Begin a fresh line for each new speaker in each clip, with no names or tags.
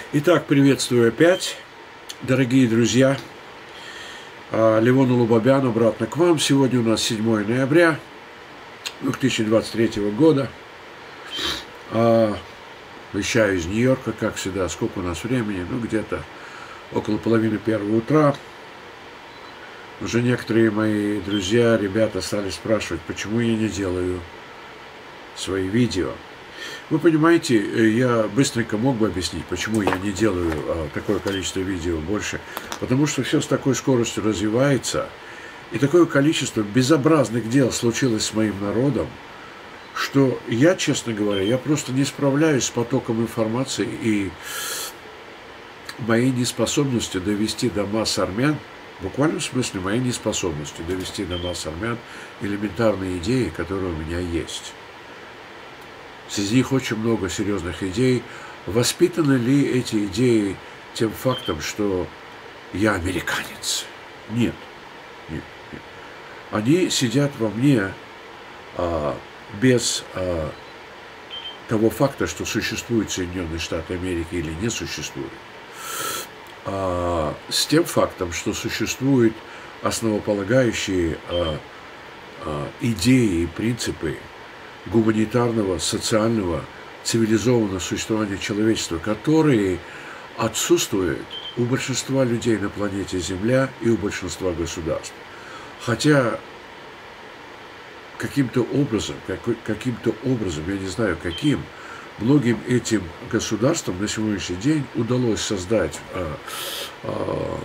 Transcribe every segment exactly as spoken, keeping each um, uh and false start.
Итак, приветствую опять, дорогие друзья. Левон Улубабян обратно к вам. Сегодня у нас седьмое ноября две тысячи двадцать третьего года. Вещаю из Нью-Йорка, как всегда. Сколько у нас времени? Ну, где-то около половины первого утра. Уже некоторые мои друзья, ребята стали спрашивать, почему я не делаю свои видео. Вы понимаете, я быстренько мог бы объяснить, почему я не делаю а, такое количество видео больше. Потому что все с такой скоростью развивается, и такое количество безобразных дел случилось с моим народом, что я, честно говоря, я просто не справляюсь с потоком информации и моей неспособностью довести до масс армян, в буквальном смысле моей неспособностью довести до масс армян элементарные идеи, которые у меня есть. Среди них очень много серьезных идей. Воспитаны ли эти идеи тем фактом, что я американец? Нет. Нет, нет. Они сидят во мне а, без а, того факта, что существуют Соединенные Штаты Америки или не существует. А, с тем фактом, что существуют основополагающие а, а, идеи и принципы гуманитарного, социального, цивилизованного существования человечества, которые отсутствуют у большинства людей на планете Земля и у большинства государств. Хотя каким-то образом, каким-то образом, я не знаю каким, многим этим государствам на сегодняшний день удалось создать а, а,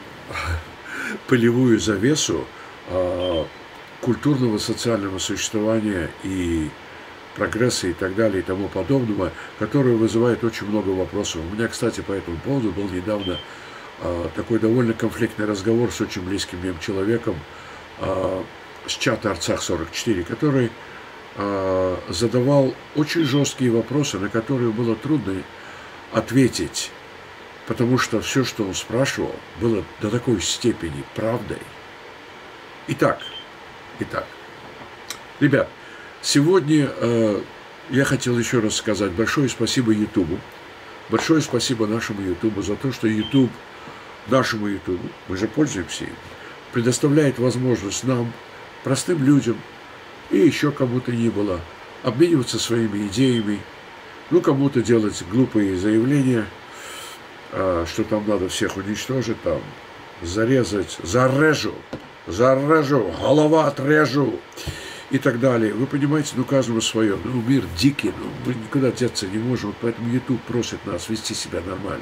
пылевую завесу а, культурного, социального существования и прогресса и так далее и тому подобного, которое вызывает очень много вопросов. У меня, кстати, по этому поводу был недавно а, такой довольно конфликтный разговор с очень близким мне человеком а, с чата Арцах сорок четыре, который а, задавал очень жесткие вопросы, на которые было трудно ответить, потому что все, что он спрашивал, было до такой степени правдой. Итак, Итак, ребят, сегодня э, я хотел еще раз сказать большое спасибо Ютубу, большое спасибо нашему Ютубу за то, что Ютуб, нашему Ютубу, мы же пользуемся им, предоставляет возможность нам, простым людям и еще кому-то ни было, обмениваться своими идеями, ну, кому-то делать глупые заявления, э, что там надо всех уничтожить, там, зарезать, зарежу. Зарежу, голова отрежу и так далее. Вы понимаете, ну каждому свое. Ну мир дикий, ну, мы никуда деться не можем, поэтому YouTube просит нас вести себя нормально.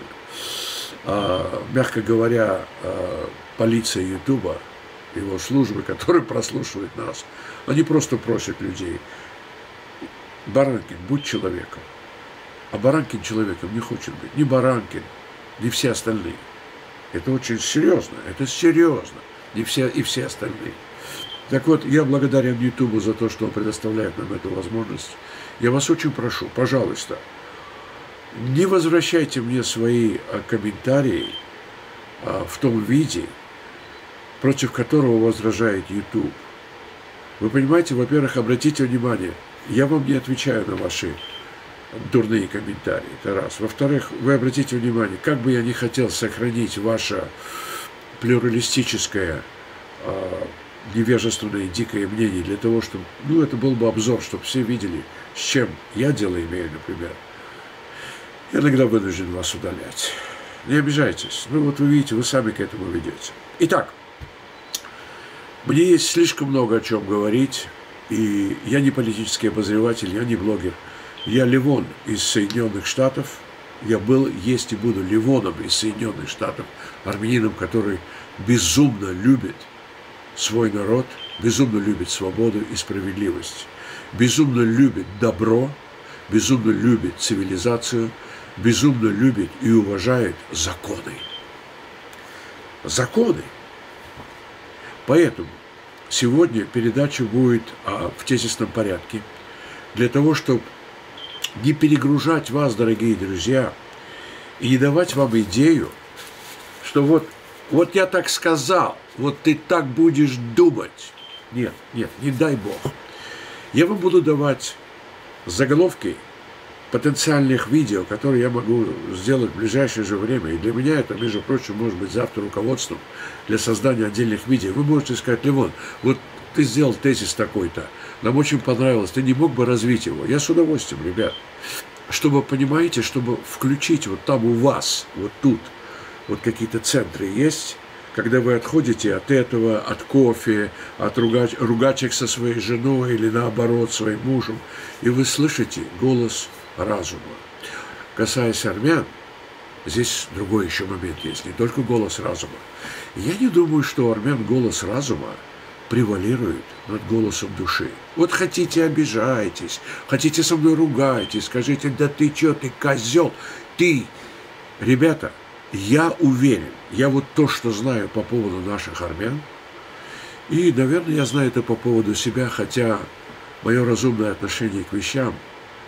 А, мягко говоря, а, полиция Ютуба, его службы, которые прослушивают нас, они просто просят людей: Баранкин, будь человеком. А Баранкин человеком не хочет быть. Ни Баранкин, ни все остальные. Это очень серьезно, это серьезно. И все, и все остальные. Так вот, я благодарен Ютубу за то, что он предоставляет нам эту возможность. Я вас очень прошу, пожалуйста, не возвращайте мне свои комментарии в том виде, против которого возражает Ютуб. Вы понимаете, во-первых, обратите внимание, я вам не отвечаю на ваши дурные комментарии, это раз. Во-вторых, вы обратите внимание, как бы я не хотел сохранить ваше плюралистическое, э, невежественное, дикое мнение для того, чтобы, ну, это был бы обзор, чтобы все видели, с чем я дело имею, например. Я иногда вынужден вас удалять. Не обижайтесь. Ну, вот вы видите, вы сами к этому ведете. Итак, мне есть слишком много о чем говорить, и я не политический обозреватель, я не блогер. Я Левон из Соединенных Штатов. Я был, есть и буду Левоном из Соединенных Штатов, армянином, который безумно любит свой народ, безумно любит свободу и справедливость, безумно любит добро, безумно любит цивилизацию, безумно любит и уважает законы. Законы. Поэтому сегодня передача будет а, в тезисном порядке, для того, чтобы не перегружать вас, дорогие друзья, и не давать вам идею, что вот, вот я так сказал, вот ты так будешь думать. Нет, нет, не дай Бог. Я вам буду давать заголовки, потенциальных видео, которые я могу сделать в ближайшее же время. И для меня это, между прочим, может быть завтра руководством для создания отдельных видео. Вы можете сказать: Левон, вот ты сделал тезис такой-то, нам очень понравилось, ты не мог бы развить его? Я с удовольствием, ребят. Чтобы, понимаете, чтобы включить вот там у вас, вот тут, вот какие-то центры есть, когда вы отходите от этого, от кофе, от ругач, ругачек со своей женой или наоборот своим мужем, и вы слышите голос разума. Касаясь армян, здесь другой еще момент есть, не только голос разума. Я не думаю, что у армян голос разума превалирует над голосом души. Вот хотите, обижайтесь, хотите со мной ругайтесь, скажите: да ты че, ты козел, ты. Ребята, я уверен, я вот то, что знаю по поводу наших армян, и, наверное, я знаю это по поводу себя, хотя мое разумное отношение к вещам,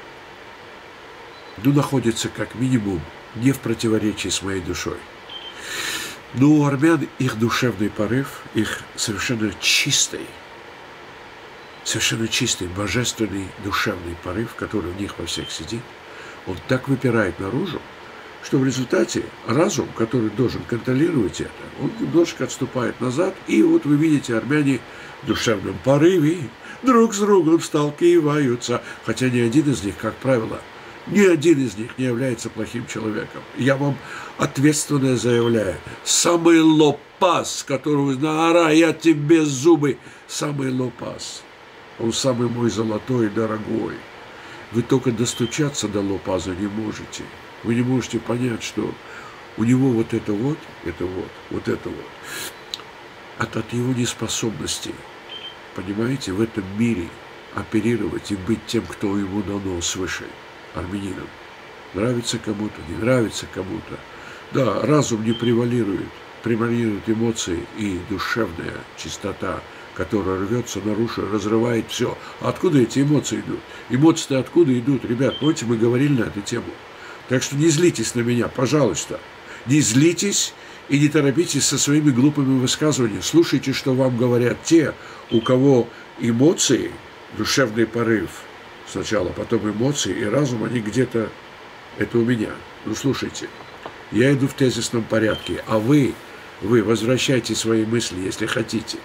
ну, находится как минимум не в противоречии с моей душой. Но у армян их душевный порыв, их совершенно чистый, совершенно чистый, божественный душевный порыв, который в них во всех сидит, он так выпирает наружу, что в результате разум, который должен контролировать это, он немножко отступает назад, и вот вы видите, армяне в душевном порыве друг с другом сталкиваются, хотя ни один из них, как правило, ни один из них не является плохим человеком. Я вам ответственно заявляю, самый лопас, которого наора, я тебе зубы, самый лопас, он самый мой золотой и дорогой. Вы только достучаться до лопаза не можете. Вы не можете понять, что у него вот это вот, это вот, вот это вот, от, от его неспособности, понимаете, в этом мире оперировать и быть тем, кто ему дано свыше, армянином. Нравится кому-то, не нравится кому-то. Да, разум не превалирует, превалируют эмоции и душевная чистота, которая рвется наружу, разрывает все. А откуда эти эмоции идут? Эмоции-то откуда идут? Ребят, помните, мы говорили на эту тему. Так что не злитесь на меня, пожалуйста. Не злитесь и не торопитесь со своими глупыми высказываниями. Слушайте, что вам говорят те, у кого эмоции, душевный порыв сначала, потом эмоции и разум, они где-то, это у меня. Ну, слушайте, я иду в тезисном порядке, а вы, вы возвращайте свои мысли, если хотите.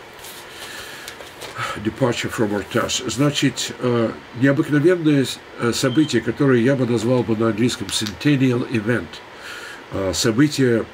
Departure from our task. Значит, необыкновенное событие, которое я бы назвал бы на английском centennial event, событие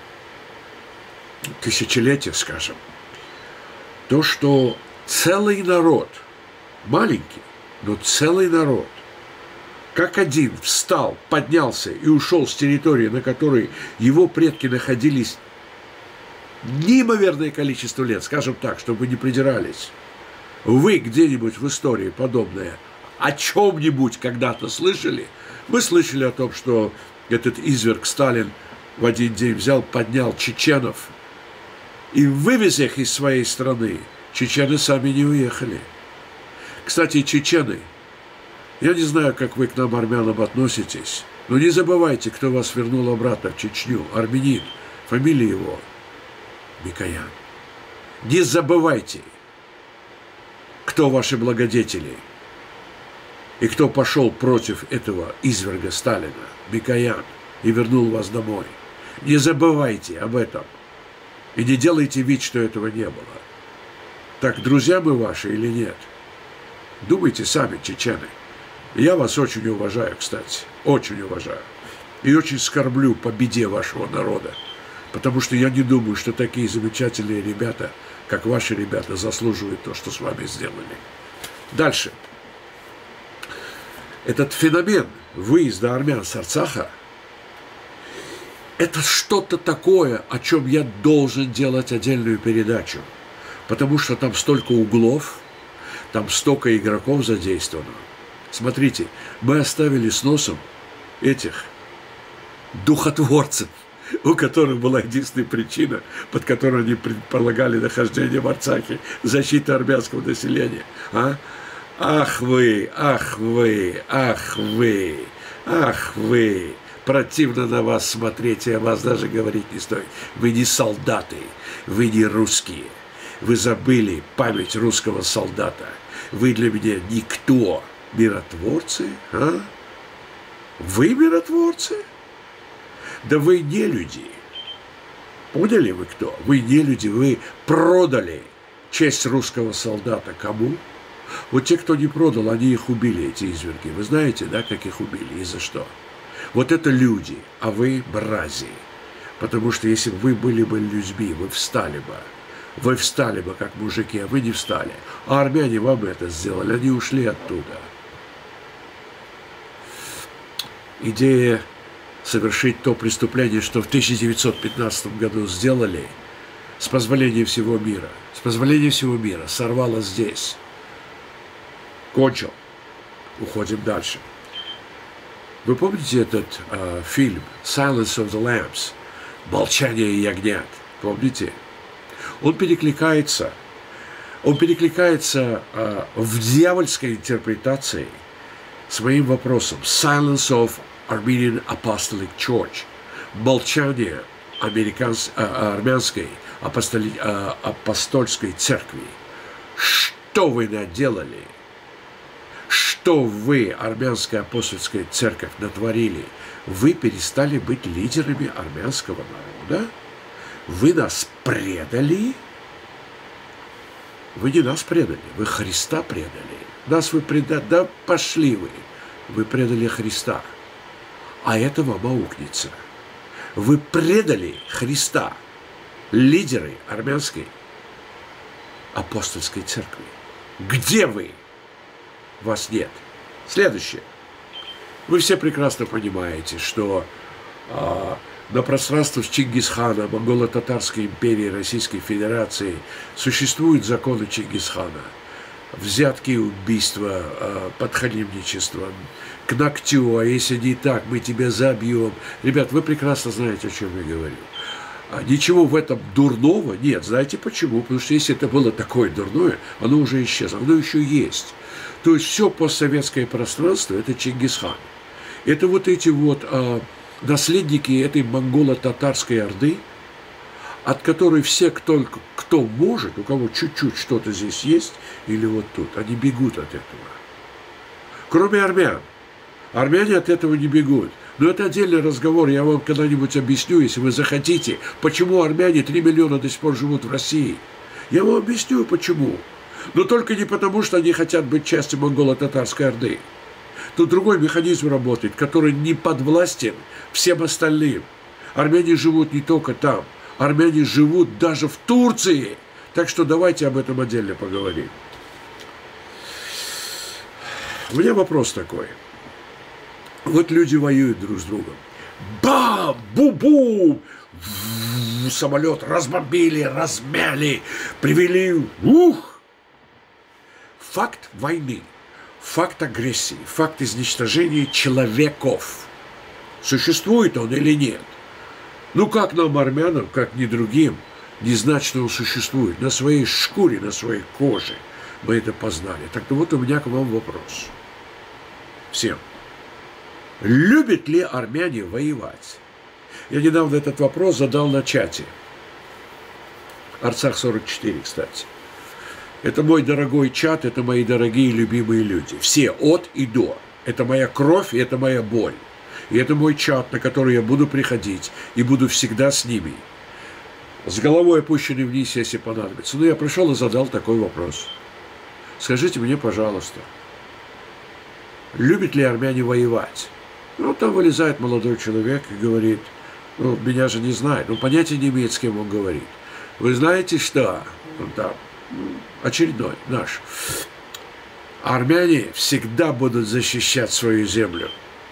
тысячелетия, скажем. То, что целый народ, маленький, но целый народ, как один встал, поднялся и ушел с территории, на которой его предки находились неимоверное количество лет, скажем так, чтобы не придирались. Вы где-нибудь в истории подобное о чем-нибудь когда-то слышали? Мы слышали о том, что этот изверг Сталин в один день взял, поднял чеченов и вывез их из своей страны. Чечены сами не уехали. Кстати, чечены, я не знаю, как вы к нам, армянам, относитесь, но не забывайте, кто вас вернул обратно в Чечню. Армянин, фамилия его Микоян. Не забывайте, кто ваши благодетели и кто пошел против этого изверга Сталина, Микоян, и вернул вас домой. Не забывайте об этом и не делайте вид, что этого не было. Так, друзья мы ваши или нет? Думайте сами, чечены. Я вас очень уважаю, кстати, очень уважаю. И очень скорблю по беде вашего народа. Потому что я не думаю, что такие замечательные ребята, как ваши ребята, заслуживают то, что с вами сделали. Дальше. Этот феномен выезда армян с Арцаха – это что-то такое, о чем я должен делать отдельную передачу. Потому что там столько углов, там столько игроков задействовано. Смотрите, мы оставили с носом этих духотворцев, у которых была единственная причина, под которой они предполагали нахождение в Арцахе, защита армянского населения. А? Ах вы, ах вы, ах вы, ах вы. Противно на вас смотреть, и о вас даже говорить не стоит. Вы не солдаты, вы не русские. Вы забыли память русского солдата. Вы для меня никто. Миротворцы, а? Вы миротворцы? Да вы не люди. Поняли вы кто? Вы не люди, вы продали честь русского солдата. Кому? Вот те, кто не продал, они их убили, эти изверги. Вы знаете, да, как их убили и за что? Вот это люди, а вы мрази. Потому что если бы вы были бы людьми, вы встали бы. Вы встали бы, как мужики, а вы не встали. А армяне вам это сделали, они ушли оттуда. Идея совершить то преступление, что в тысяча девятьсот пятнадцатом году сделали, с позволения всего мира, с позволения всего мира, сорвало здесь. Кончил. Уходим дальше. Вы помните этот э, фильм «Silence of the Lambs» «Молчание ягнят»? Помните? Он перекликается, он перекликается э, в дьявольской интерпретации с моим вопросом «Silence of Armenian Apostolic Church» «Молчание американс, э, армянской апостоли, э, апостольской церкви». Что вы наделали? Что вы, армянская апостольская церковь, натворили? Вы перестали быть лидерами армянского народа? Вы нас предали? Вы не нас предали, вы Христа предали. Нас вы предали, да пошли вы. Вы предали Христа. А это вам аукнется. Вы предали Христа, лидеры армянской апостольской церкви. Где вы? Вас нет. Следующее. Вы все прекрасно понимаете, что а, на пространстве Чингисхана, монголо-татарской империи, Российской Федерации существуют законы Чингисхана. Взятки, убийства, а, подхалимничество, к ногтю, а если не так, мы тебя забьем. Ребят, вы прекрасно знаете, о чем я говорю. А ничего в этом дурного нет. Знаете почему? Потому что если это было такое дурное, оно уже исчезло. Оно еще есть. То есть все постсоветское пространство – это Чингисхан. Это вот эти вот а, наследники этой монголо-татарской орды, от которой все, кто, кто может, у кого чуть-чуть что-то здесь есть, или вот тут, они бегут от этого. Кроме армян. Армяне от этого не бегут. Но это отдельный разговор, я вам когда-нибудь объясню, если вы захотите, почему армяне три миллиона до сих пор живут в России. Я вам объясню, почему. Но только не потому, что они хотят быть частью монголо-татарской орды. Тут другой механизм работает, который не подвластен всем остальным. Армяне живут не только там. Армяне живут даже в Турции. Так что давайте об этом отдельно поговорим. У меня вопрос такой. Вот люди воюют друг с другом. Бам! Бу-бум! Самолет разбомбили, размяли, привели. Ух! Факт войны, факт агрессии, факт изничтожения человеков. Существует он или нет? Ну как нам, армянам, как ни другим, не знать, что он существует? На своей шкуре, на своей коже мы это познали. Так вот у меня к вам вопрос. Всем. Любят ли армяне воевать? Я недавно этот вопрос задал на чате. Арцах сорок четыре, кстати. Это мой дорогой чат, это мои дорогие любимые люди. Все от и до. Это моя кровь и это моя боль. И это мой чат, на который я буду приходить и буду всегда с ними. С головой опущенной вниз, если понадобится. Но я пришел и задал такой вопрос. Скажите мне, пожалуйста, любят ли армяне воевать? Ну, там вылезает молодой человек и говорит, ну, меня же не знает, ну, понятия не имеет, с кем он говорит. Вы знаете, что? Он там, очередной наш. Армяне всегда будут защищать свою землю.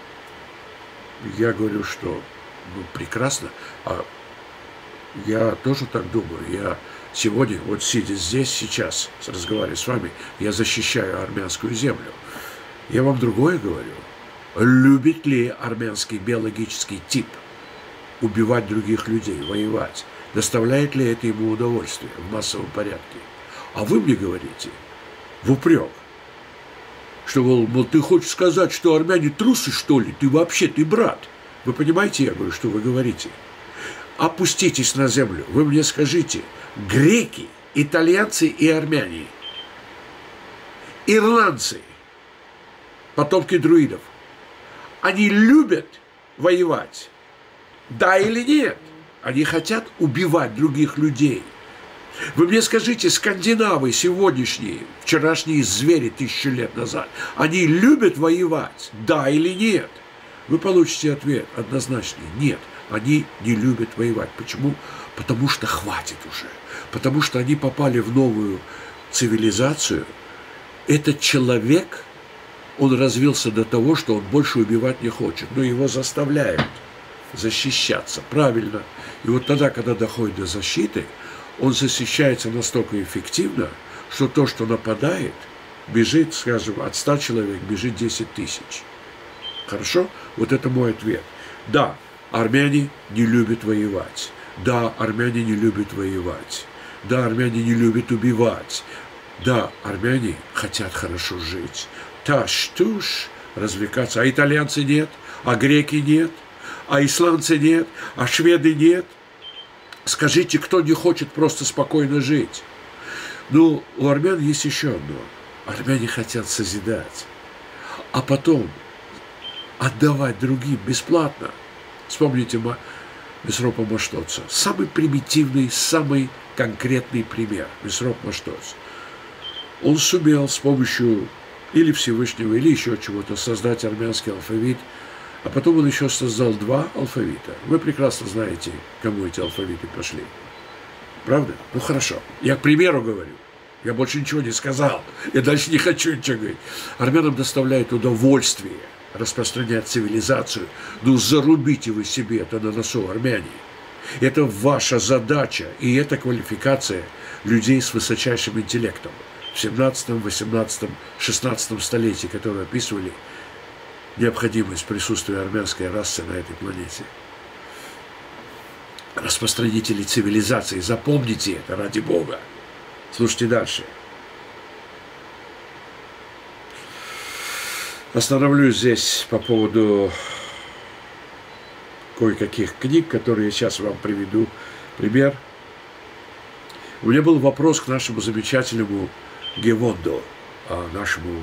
Я говорю, что ну, прекрасно. А я тоже так думаю. Я сегодня, вот сидя здесь, сейчас, разговаривая с вами, я защищаю армянскую землю. Я вам другое говорю. Любит ли армянский биологический тип убивать других людей, воевать? Доставляет ли это ему удовольствие в массовом порядке? А вы мне говорите в упрек, что, мол, мол, ты хочешь сказать, что армяне трусы, что ли? Ты вообще, ты брат. Вы понимаете, я говорю, что вы говорите? Опуститесь на землю. Вы мне скажите, греки, итальянцы и армяне, ирландцы, потомки друидов, Они любят воевать. Да или нет? Они хотят убивать других людей. Вы мне скажите, скандинавы сегодняшние, вчерашние звери тысячу лет назад, они любят воевать? Да или нет? Вы получите ответ однозначный. Нет, они не любят воевать. Почему? Потому что хватит уже. Потому что они попали в новую цивилизацию. Этот человек, он развился до того, что он больше убивать не хочет. Но его заставляют защищаться. Правильно. И вот тогда, когда доходит до защиты, он защищается настолько эффективно, что то, что нападает, бежит, скажем, от ста человек, бежит десять тысяч. Хорошо? Вот это мой ответ. Да, армяне не любят воевать. Да, армяне не любят воевать. Да, армяне не любят убивать. Да, армяне хотят хорошо жить. Таш-туш, развлекаться. А итальянцы нет, а греки нет, а исландцы нет, а шведы нет. Скажите, кто не хочет просто спокойно жить? Ну, у армян есть еще одно. Армяне хотят созидать, а потом отдавать другим бесплатно. Вспомните Месропа Маштоца. Самый примитивный, самый конкретный пример. Месроп Маштоц. Он сумел с помощью или Всевышнего, или еще чего-то создать армянский алфавит, а потом он еще создал два алфавита. Вы прекрасно знаете, кому эти алфавиты пошли. Правда? Ну хорошо. Я к примеру говорю. Я больше ничего не сказал. Я дальше не хочу ничего говорить. Армянам доставляет удовольствие распространять цивилизацию. Ну зарубите вы себе это на носу, армяне. Это ваша задача, и это квалификация людей с высочайшим интеллектом. В семнадцатом, восемнадцатом, шестнадцатом столетии, которые описывали необходимость присутствия армянской расы на этой планете. Распространители цивилизации, запомните это, ради Бога. Слушайте дальше. Остановлюсь здесь по поводу кое-каких книг, которые я сейчас вам приведу. Пример. У меня был вопрос к нашему замечательному Гевонду, нашему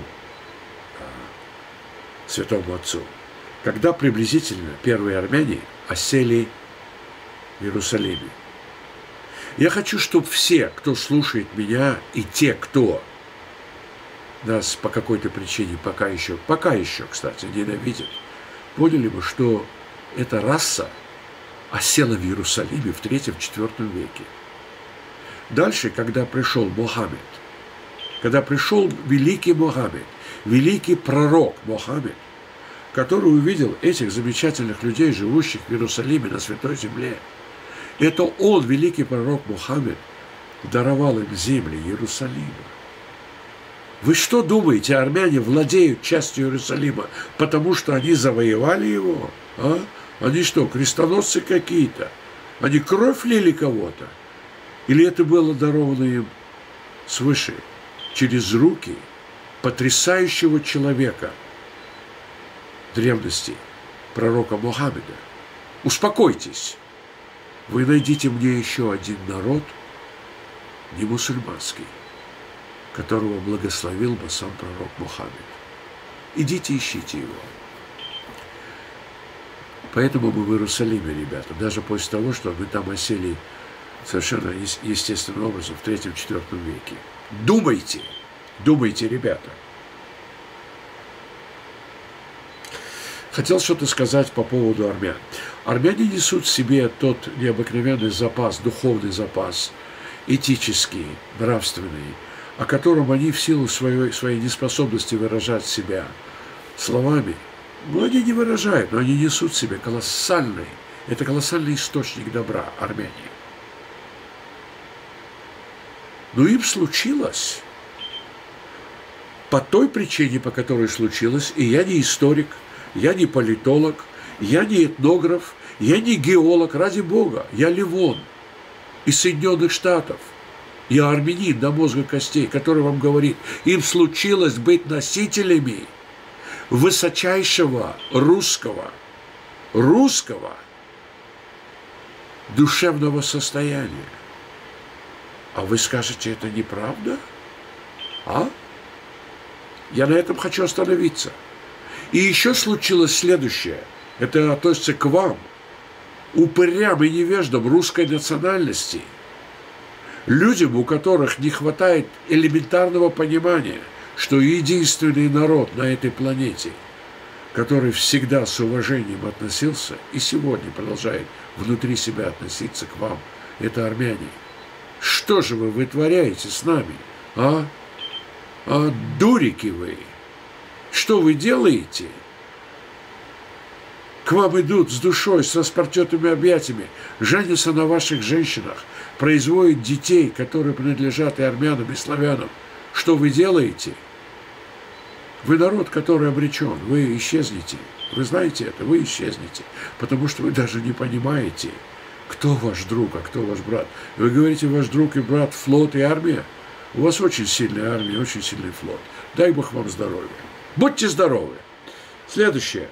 святому отцу. Когда приблизительно первые армяне осели в Иерусалиме? Я хочу, чтобы все, кто слушает меня, и те, кто нас по какой-то причине пока еще, пока еще, кстати, ненавидят, поняли бы, что эта раса осела в Иерусалиме в третьем-четвёртом веке. Дальше, когда пришел Мухаммед, когда пришел великий Мухаммед, великий пророк Мухаммед, который увидел этих замечательных людей, живущих в Иерусалиме, на Святой Земле, это он, великий пророк Мухаммед, даровал им земли Иерусалима. Вы что думаете, армяне владеют частью Иерусалима, потому что они завоевали его? А? Они что, крестоносцы какие-то? Они кровь лили кого-то? Или это было даровано им свыше, через руки потрясающего человека древности, пророка Мухаммеда? Успокойтесь. Вы найдите мне еще один народ, не мусульманский, которого благословил бы сам пророк Мухаммед. Идите, ищите его. Поэтому мы в Иерусалиме, ребята, даже после того, что мы там осели совершенно естественным образом в третьем-четвёртом веке. Думайте, думайте, ребята. Хотел что-то сказать по поводу армян. Армяне несут в себе тот необыкновенный запас, духовный запас, этический, нравственный, о котором они в силу своей, своей неспособности выражать себя словами, ну, они не выражают, но они несут в себе колоссальный, это колоссальный источник добра, армяне. Но им случилось по той причине, по которой случилось, и я не историк, я не политолог, я не этнограф, я не геолог, ради Бога, я Левон из Соединенных Штатов. Я армянин до мозга костей, который вам говорит, им случилось быть носителями высочайшего русского, русского душевного состояния. А вы скажете, это неправда? А? Я на этом хочу остановиться. И еще случилось следующее. Это относится к вам, упырям и невеждам русской национальности, людям, у которых не хватает элементарного понимания, что единственный народ на этой планете, который всегда с уважением относился и сегодня продолжает внутри себя относиться к вам, это армяне. Что же вы вытворяете с нами, а? А дурики вы! Что вы делаете? К вам идут с душой, с распростертыми объятиями, женятся на ваших женщинах, производят детей, которые принадлежат и армянам, и славянам. Что вы делаете? Вы народ, который обречен, вы исчезнете. Вы знаете это, вы исчезнете, потому что вы даже не понимаете, кто ваш друг, а кто ваш брат. Вы говорите, ваш друг и брат флот и армия. У вас очень сильная армия, очень сильный флот. Дай Бог вам здоровья. Будьте здоровы. Следующее.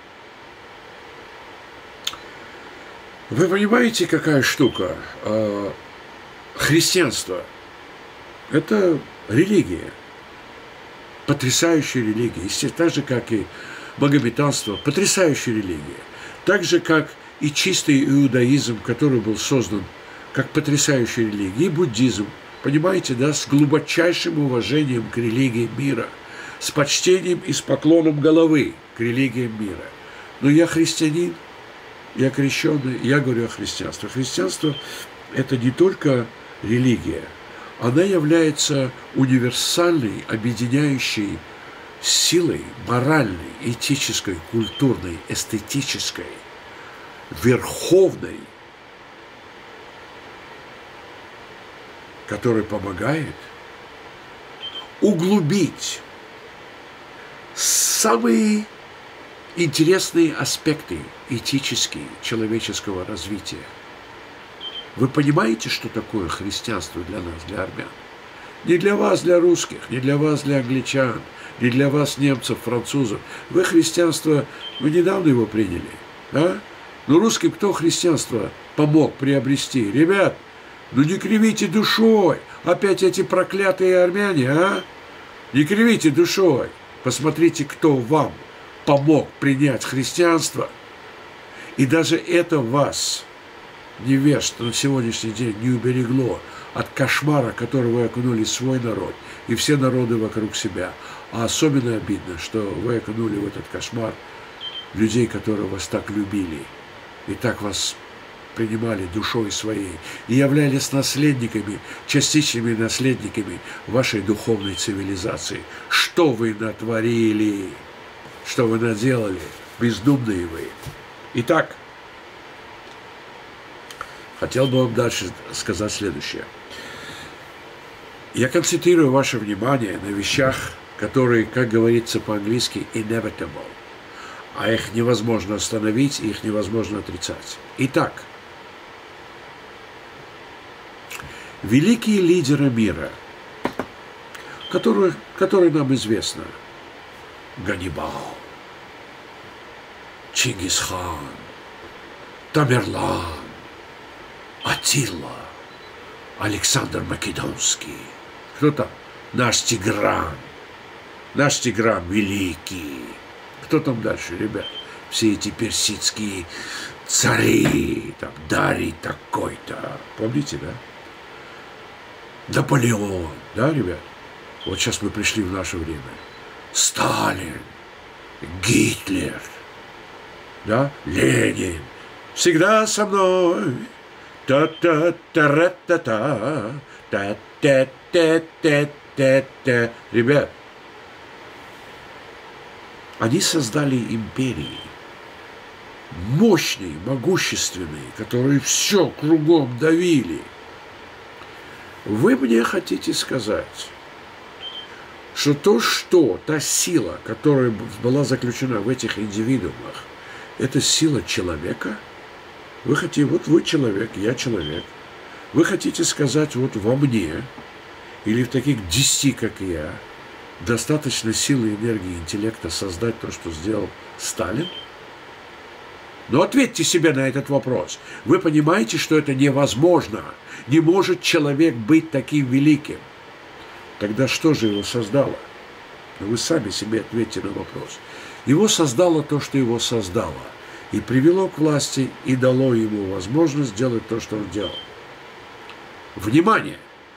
Вы понимаете, какая штука? Христианство – это религия, потрясающая религия, естественно, так же, как и магометанство, потрясающая религия, так же, как и чистый иудаизм, который был создан как потрясающая религия, и буддизм, понимаете, да, с глубочайшим уважением к религии мира, с почтением и с поклоном головы к религиям мира. Но я христианин, я крещенный, я говорю о христианстве. Христианство – это не только религия, она является универсальной, объединяющей силой моральной, этической, культурной, эстетической, верховной, которая помогает углубить самые интересные аспекты этические человеческого развития. Вы понимаете, что такое христианство для нас, для армян? Не для вас, для русских, не для вас, для англичан, не для вас, немцев, французов. Вы христианство, вы недавно его приняли, а? Но русским кто христианство помог приобрести? Ребят, ну не кривите душой, опять эти проклятые армяне, а? Не кривите душой, посмотрите, кто вам помог принять христианство. И даже это вас, невежд, на сегодняшний день не уберегло от кошмара, который вы окунули свой народ и все народы вокруг себя. А особенно обидно, что вы окунули в этот кошмар людей, которые вас так любили и так вас принимали душой своей и являлись наследниками, частичными наследниками вашей духовной цивилизации. Что вы натворили? Что вы наделали? Бездумные вы. Итак, хотел бы вам дальше сказать следующее. Я концентрирую ваше внимание на вещах, которые, как говорится по-английски, inevitable, а их невозможно остановить, их невозможно отрицать. Итак, великие лидеры мира, которые, которые нам известны, Ганнибал, Чингисхан, Тамерлан, Аттила, Александр Македонский. Кто там? Наш Тигран. Наш Тигран великий. Кто там дальше, ребят? Все эти персидские цари, там, Дарий такой-то. Помните, да? Наполеон, да, ребят? Вот сейчас мы пришли в наше время. Сталин, Гитлер, да, Ленин. Всегда со мной. Та-та-та-ра-та-та, та-та-та-та-та-та. Ребят, они создали империи, мощные, могущественные, которые все кругом давили. Вы мне хотите сказать, что то, что, та сила, которая была заключена в этих индивидуумах, это сила человека? Вы хотите, вот вы человек, я человек. Вы хотите сказать, вот во мне, или в таких десяти, как я, достаточно силы, энергии, интеллекта создать то, что сделал Сталин? Но ответьте себе на этот вопрос. Вы понимаете, что это невозможно? Не может человек быть таким великим. Тогда что же его создало? Но вы сами себе ответьте на вопрос. Его создало то, что его создало, и привело к власти, и дало ему возможность делать то, что он делал. Внимание!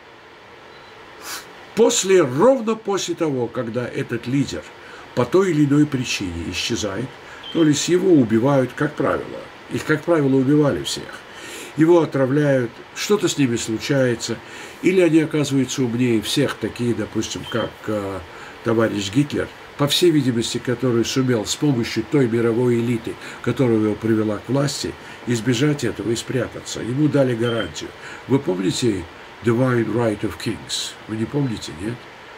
После, ровно после того, когда этот лидер по той или иной причине исчезает, то есть его убивают, как правило, их, как правило, убивали всех, его отравляют, что-то с ними случается, или они оказываются умнее всех, такие, допустим, как э, товарищ Гитлер, по всей видимости, который сумел с помощью той мировой элиты, которая его привела к власти, избежать этого и спрятаться. Ему дали гарантию. Вы помните Divine Right of Kings? Вы не помните, нет?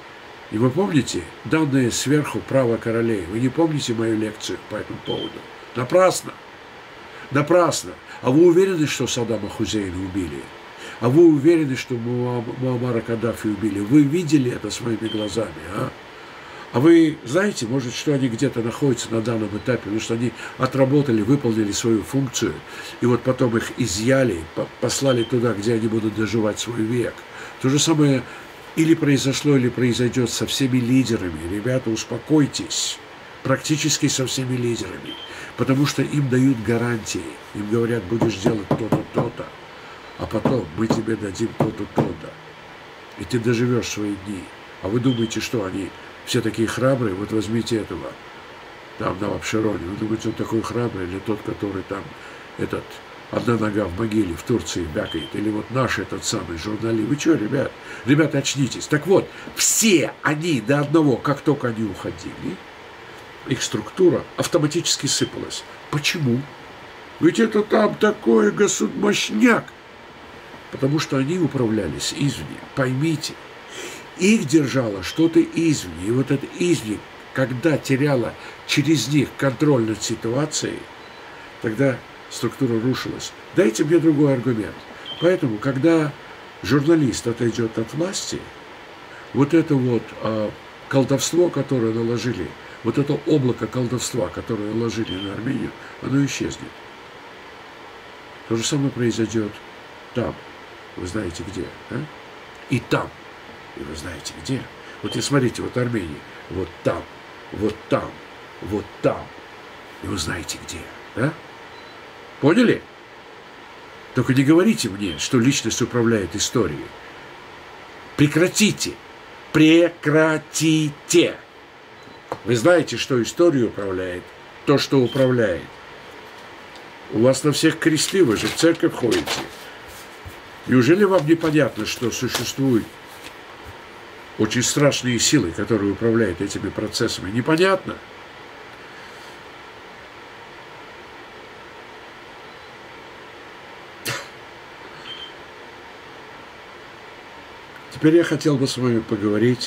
И вы помните данное сверху право королей? Вы не помните мою лекцию по этому поводу? Напрасно! Напрасно! А вы уверены, что Саддама Хусейна убили? А вы уверены, что Муаммара Каддафи убили? Вы видели это своими глазами, а? А вы знаете, может, что они где-то находятся на данном этапе, потому что они отработали, выполнили свою функцию, и вот потом их изъяли, послали туда, где они будут доживать свой век. То же самое или произошло, или произойдет со всеми лидерами. Ребята, успокойтесь. Практически со всеми лидерами. Потому что им дают гарантии. Им говорят, будешь делать то-то, то-то. А потом мы тебе дадим то-то, то-то. И ты доживешь свои дни. А вы думаете, что они все такие храбрые? Вот возьмите этого. Там, на Абшероне. Вы думаете, он такой храбрый? Или тот, который там, этот, одна нога в могиле в Турции бякает? Или вот наш этот самый журналист? Вы что, ребят? Ребята, очнитесь. Так вот, все они до одного, как только они уходили, их структура автоматически сыпалась. Почему? Ведь это там такой государь-мощняк. Потому что они управлялись извне. Поймите, их держало что-то извне. И вот это извне, когда теряла через них контроль над ситуацией, тогда структура рушилась. Дайте мне другой аргумент. Поэтому, когда журналист отойдет от власти, вот это вот а, колдовство, которое наложили, вот это облако колдовства, которое наложили на Армению, оно исчезнет. То же самое произойдет там. Вы знаете где. А? И там. И вы знаете где. Вот и смотрите, вот Армения. Вот там. Вот там. Вот там. И вы знаете где. Да? Поняли? Только не говорите мне, что личность управляет историей. Прекратите. Прекратите. Вы знаете, что историю управляет то, что управляет. У вас на всех кресты, вы же в церковь ходите. Неужели вам непонятно, что существуют очень страшные силы, которые управляют этими процессами? Непонятно? Теперь я хотел бы с вами поговорить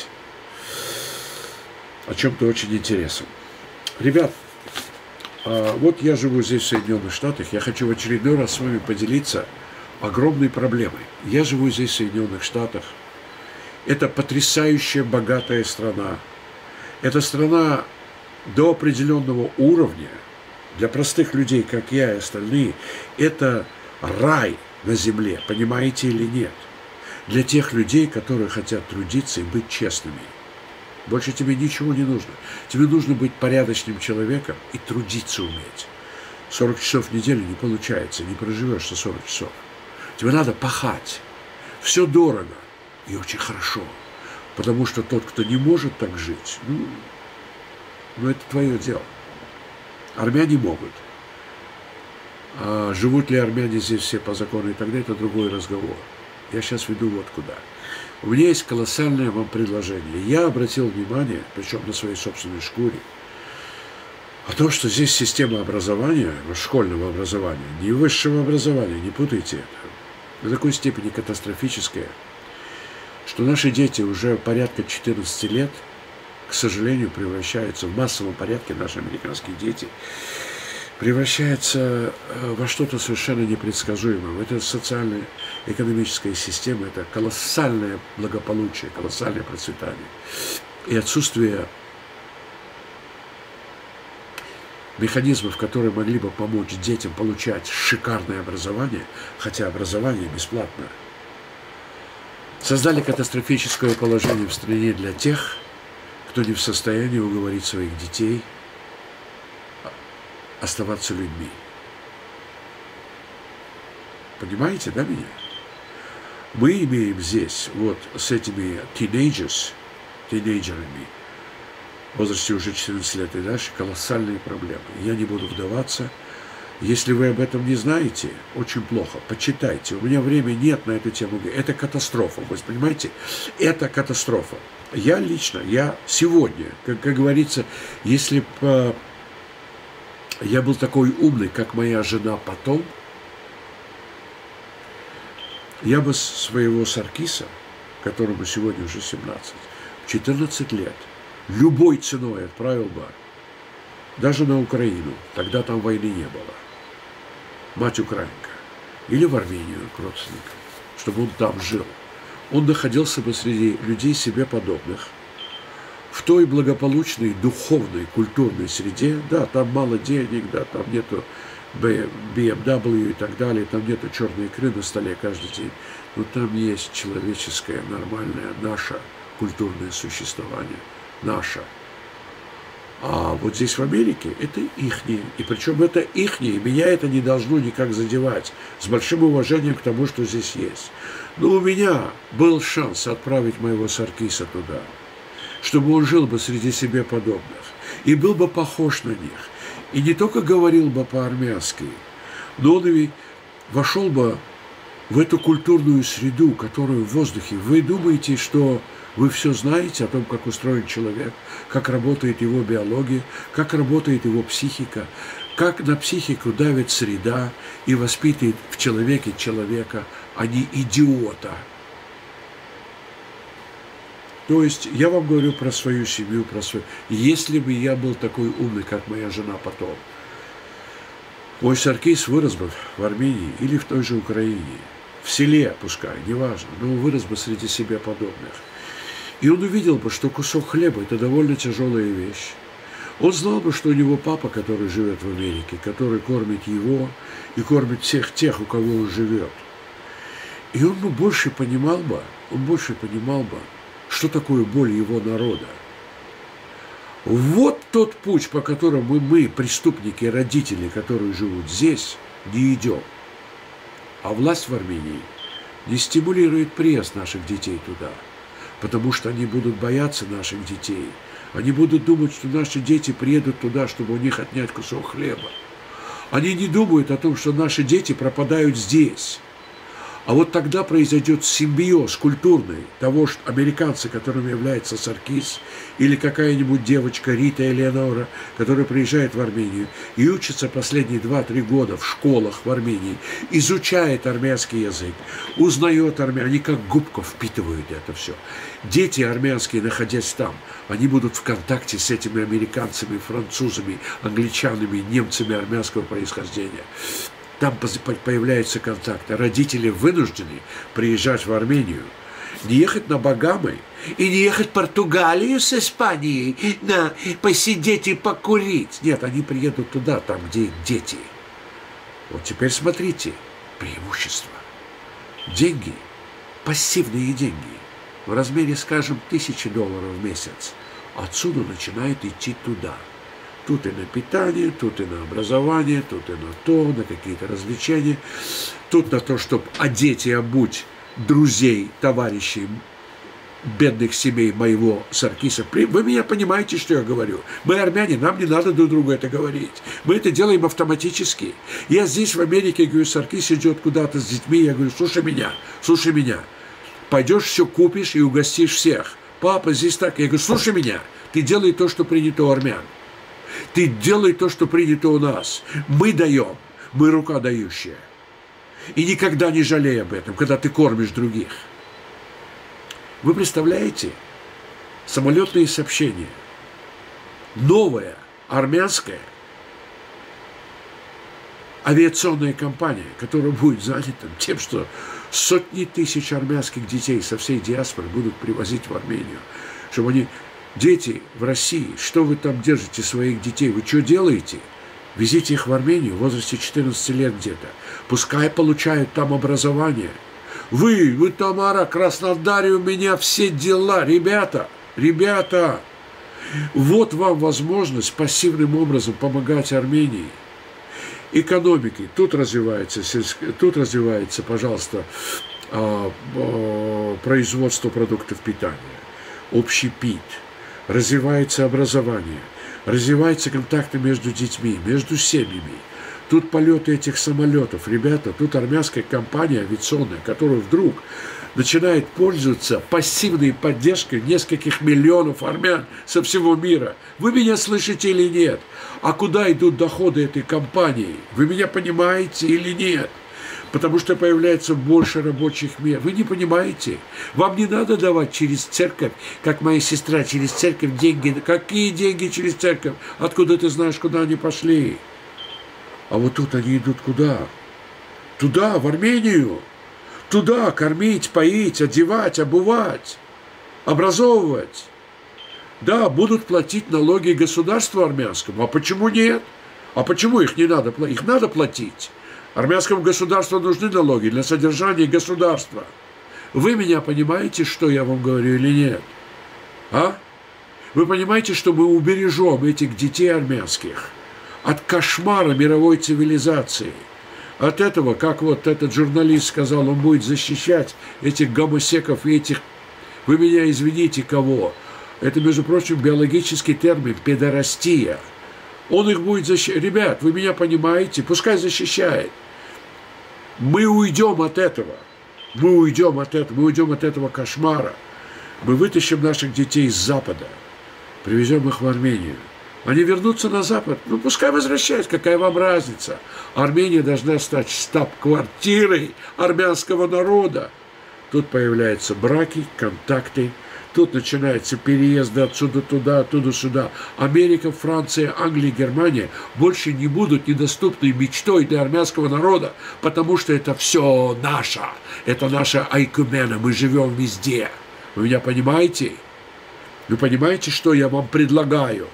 о чем-то очень интересном. Ребят, вот я живу здесь, в Соединенных Штатах, я хочу в очередной раз с вами поделиться огромной проблемой. Я живу здесь, в Соединенных Штатах. Это потрясающая, богатая страна. Это страна до определенного уровня, для простых людей, как я и остальные, это рай на земле, понимаете или нет? Для тех людей, которые хотят трудиться и быть честными. Больше тебе ничего не нужно. Тебе нужно быть порядочным человеком и трудиться уметь. сорок часов в неделю не получается, не проживешь за сорок часов. Тебе надо пахать. Все дорого и очень хорошо. Потому что тот, кто не может так жить, ну, ну это твое дело. Армяне могут. А живут ли армяне здесь все по закону и так далее, это другой разговор. Я сейчас веду вот куда. У меня есть колоссальное вам предложение. Я обратил внимание, причем на своей собственной шкуре, о том, что здесь система образования, школьного образования, не высшего образования, не путайте это, до такой степени катастрофическая, что наши дети уже порядка четырнадцати лет, к сожалению, превращаются в массовом порядке, наши американские дети, превращаются во что-то совершенно непредсказуемое. Это социальная, экономическая система, это колоссальное благополучие, колоссальное процветание. И отсутствие механизмов, которые могли бы помочь детям получать шикарное образование, хотя образование бесплатное, создали катастрофическое положение в стране для тех, кто не в состоянии уговорить своих детей оставаться людьми. Понимаете, да, меня? Мы имеем здесь вот с этими teenagers, тинейджерами, в возрасте уже четырнадцать лет и дальше, колоссальные проблемы. Я не буду вдаваться. Если вы об этом не знаете, очень плохо. Почитайте. У меня времени нет на эту тему. Это катастрофа. Вы понимаете? Это катастрофа. Я лично, я сегодня, как, как говорится, если бы я был такой умный, как моя жена потом, я бы своего Саркиса, которому сегодня уже семнадцать, в четырнадцать лет, любой ценой отправил бы даже на Украину. Тогда там войны не было. Мать украинка. Или в Армению к родственникам, чтобы он там жил. Он находился бы среди людей себе подобных, в той благополучной, духовной, культурной среде. Да, там мало денег, да, там нету би эм дабл ю и так далее, там нету черной икры на столе каждый день. Но там есть человеческое, нормальное, наше культурное существование. Наше. А вот здесь в Америке это ихнее. И причем это ихнее. Меня это не должно никак задевать. С большим уважением к тому, что здесь есть. Но у меня был шанс отправить моего Саркиса туда, чтобы он жил бы среди себе подобных. И был бы похож на них. И не только говорил бы по-армянски, но он и вошел бы в эту культурную среду, которая в воздухе. Вы думаете, что вы все знаете о том, как устроен человек, как работает его биология, как работает его психика, как на психику давит среда и воспитывает в человеке человека, а не идиота. То есть я вам говорю про свою семью, про свою... Если бы я был такой умный, как моя жена потом, мой Саркис вырос бы в Армении или в той же Украине, в селе, пускай, неважно, но он вырос бы среди себе подобных. И он увидел бы, что кусок хлеба – это довольно тяжелая вещь. Он знал бы, что у него папа, который живет в Америке, который кормит его и кормит всех тех, у кого он живет. И он бы больше понимал бы, он больше понимал бы, что такое боль его народа. Вот тот путь, по которому мы, преступники, родители, которые живут здесь, не идем. А власть в Армении не стимулирует приезд наших детей туда, потому что они будут бояться наших детей. Они будут думать, что наши дети приедут туда, чтобы у них отнять кусок хлеба. Они не думают о том, что наши дети пропадают здесь. А вот тогда произойдет симбиоз культурный того, что американцы, которыми является Саркис, или какая-нибудь девочка Рита Элеонора, которая приезжает в Армению и учится последние два-три года в школах в Армении, изучает армянский язык, узнает армянский, они как губка впитывают это все. Дети армянские, находясь там, они будут в контакте с этими американцами, французами, англичанами, немцами армянского происхождения. Там появляются контакты. Родители вынуждены приезжать в Армению, не ехать на Багамы и не ехать в Португалию с Испанией, на, посидеть и покурить. Нет, они приедут туда, там, где их дети. Вот теперь смотрите, преимущество. Деньги, пассивные деньги, в размере, скажем, тысячи долларов в месяц, отсюда начинают идти туда. Тут и на питание, тут и на образование, тут и на то, на какие-то развлечения. Тут на то, чтобы одеть и обуть друзей, товарищей, бедных семей моего Саркиса. Вы меня понимаете, что я говорю? Мы армяне, нам не надо друг другу это говорить. Мы это делаем автоматически. Я здесь, в Америке, говорю, Саркис идет куда-то с детьми, я говорю, слушай меня, слушай меня. Пойдешь, все купишь и угостишь всех. Папа, здесь так. Я говорю, слушай меня, ты делай то, что принято у армян. Ты делай то, что принято у нас. Мы даем, мы рука дающая. И никогда не жалей об этом, когда ты кормишь других. Вы представляете? Самолетные сообщения. Новая армянская авиационная компания, которая будет занята тем, что сотни тысяч армянских детей со всей диаспоры будут привозить в Армению, чтобы они... Дети в России, что вы там держите своих детей? Вы что делаете? Везите их в Армению в возрасте четырнадцати лет где-то. Пускай получают там образование. Вы, вы Тамара, Краснодаре, у меня все дела. Ребята, ребята, вот вам возможность пассивным образом помогать Армении. экономики. Тут развивается, тут развивается, пожалуйста, производство продуктов питания, общепит, развивается образование, развиваются контакты между детьми, между семьями. Тут полеты этих самолетов. Ребята, тут армянская компания авиационная, которая вдруг начинает пользоваться пассивной поддержкой нескольких миллионов армян со всего мира. Вы меня слышите или нет? А куда идут доходы этой компании? Вы меня понимаете или нет? Потому что появляется больше рабочих мест. Вы не понимаете? Вам не надо давать через церковь, как моя сестра, через церковь деньги. Какие деньги через церковь? Откуда ты знаешь, куда они пошли? А вот тут они идут куда? Туда, в Армению. Туда кормить, поить, одевать, обувать, образовывать. Да, будут платить налоги государству армянскому. А почему нет? А почему их не надо платить? Их надо платить. Армянскому государству нужны налоги для содержания государства. Вы меня понимаете, что я вам говорю или нет? А? Вы понимаете, что мы убережем этих детей армянских от кошмара мировой цивилизации? От этого, как вот этот журналист сказал, он будет защищать этих гомосеков и этих, вы меня извините, кого? Это, между прочим, биологический термин педорастия. Он их будет защищать. Ребят, вы меня понимаете? Пускай защищает. Мы уйдем от этого. Мы уйдем от этого. Мы уйдем от этого кошмара. Мы вытащим наших детей с Запада, привезем их в Армению. Они вернутся на Запад. Ну, пускай возвращаются. Какая вам разница? Армения должна стать штаб-квартирой армянского народа. Тут появляются браки, контакты. Тут начинаются переезды отсюда туда, оттуда сюда. Америка, Франция, Англия, Германия больше не будут недоступной мечтой для армянского народа, потому что это все наше. Это наша айкумена. Мы живем везде. Вы меня понимаете? Вы понимаете, что я вам предлагаю?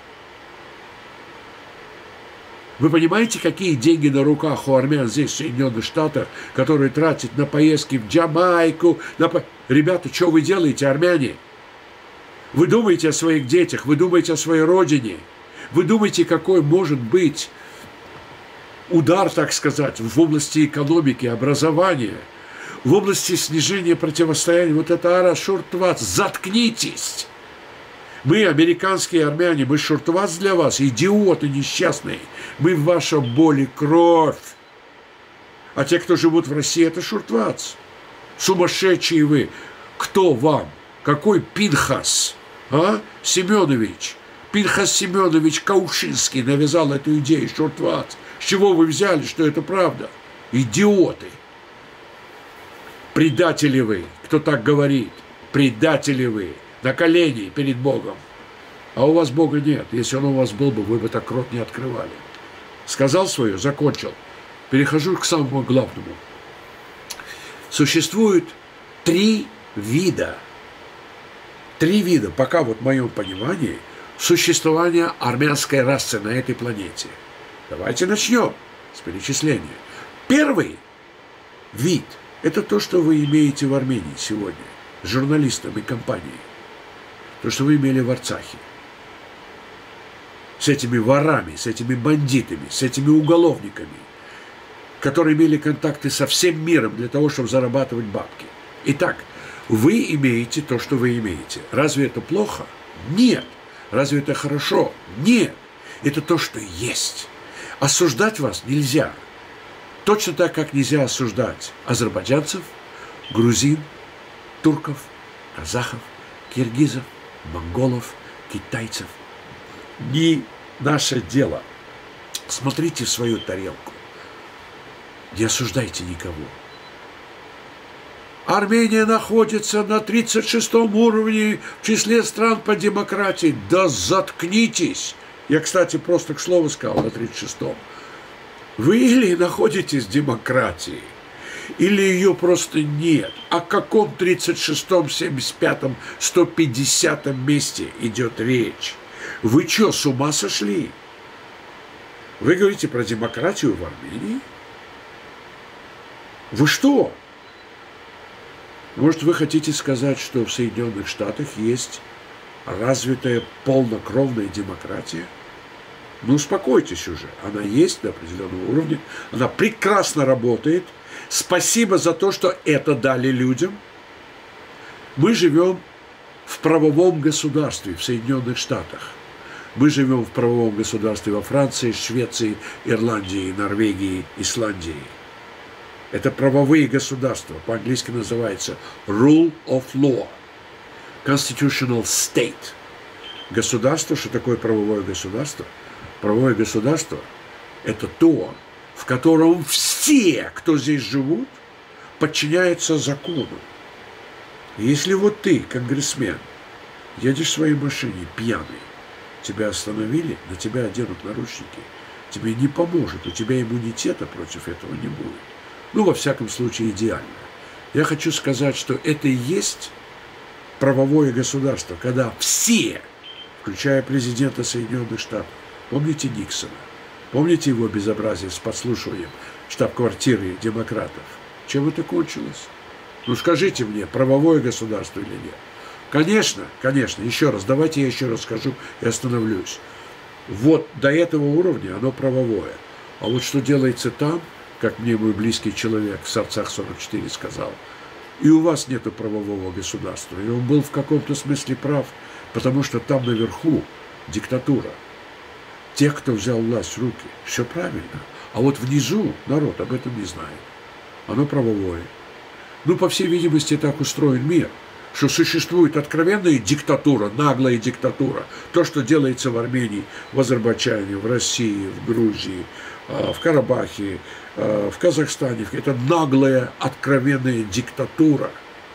Вы понимаете, какие деньги на руках у армян здесь, в Соединенных Штатах, которые тратят на поездки в Джамайку? На по... Ребята, что вы делаете, армяне? Вы думаете о своих детях, вы думаете о своей родине. Вы думаете, какой может быть удар, так сказать, в области экономики, образования, в области снижения противостояния. Вот это ара шуртвац. Заткнитесь! Мы, американские армяне, мы шуртвац для вас, идиоты несчастные. Мы в вашей боли кровь. А те, кто живут в России, это шуртвац. Сумасшедшие вы. Кто вам? Какой Пинхас? А? Семенович. Пинхас Семенович Каушинский навязал эту идею, шуртвац. С чего вы взяли, что это правда? Идиоты. Предатели вы, кто так говорит. Предатели вы. На колени перед Богом. А у вас Бога нет. Если Он у вас был бы, вы бы так рот не открывали. Сказал свое, закончил. Перехожу к самому главному. Существует три вида, три вида, пока вот в моем понимании, существования армянской расы на этой планете. Давайте начнем с перечисления. Первый вид – это то, что вы имеете в Армении сегодня, с журналистами компании. То, что вы имели в Арцахе. С этими ворами, с этими бандитами, с этими уголовниками, которые имели контакты со всем миром для того, чтобы зарабатывать бабки. Итак, вы имеете то, что вы имеете. Разве это плохо? Нет. Разве это хорошо? Нет. Это то, что есть. Осуждать вас нельзя. Точно так, как нельзя осуждать азербайджанцев, грузин, турков, казахов, киргизов, монголов, китайцев. Не наше дело. Смотрите в свою тарелку. Не осуждайте никого. Армения находится на тридцать шестом уровне в числе стран по демократии. Да заткнитесь! Я, кстати, просто к слову сказал на тридцать шестом. Вы или находитесь в демократии, или ее просто нет. О каком тридцать шестом, семьдесят пятом, сто пятидесятом месте идет речь? Вы что, с ума сошли? Вы говорите про демократию в Армении? Вы что? Может, вы хотите сказать, что в Соединенных Штатах есть развитая полнокровная демократия? Ну, успокойтесь уже. Она есть до определенного уровня. Она прекрасно работает. Спасибо за то, что это дали людям. Мы живем в правовом государстве в Соединенных Штатах. Мы живем в правовом государстве во Франции, Швеции, Ирландии, Норвегии, Исландии. Это правовые государства. По-английски называется rule of law. Constitutional state. Государство, что такое правовое государство? Правовое государство – это то, в котором все, кто здесь живут, подчиняются закону. И если вот ты, конгрессмен, едешь в своей машине пьяный, тебя остановили, на тебя оденут наручники, тебе не поможет, у тебя иммунитета против этого не будет. Ну, во всяком случае, идеально. Я хочу сказать, что это и есть правовое государство, когда все, включая президента Соединенных Штатов, помните Никсона, помните его безобразие с подслушиванием штаб-квартиры демократов? Чем это кончилось? Ну, скажите мне, правовое государство или нет? Конечно, конечно, еще раз, давайте я еще раз скажу и остановлюсь. Вот до этого уровня оно правовое. А вот что делается там, как мне мой близкий человек в Сорцах сорок четыре сказал, и у вас нету правового государства. И он был в каком-то смысле прав, потому что там наверху диктатура. Тех, кто взял власть в руки. Все правильно. А вот внизу народ об этом не знает. Оно правовое. Ну, по всей видимости, так устроен мир, что существует откровенная диктатура, наглая диктатура. То, что делается в Армении, в Азербайджане, в России, в Грузии, в Карабахе, в Казахстане. Это наглая, откровенная диктатура.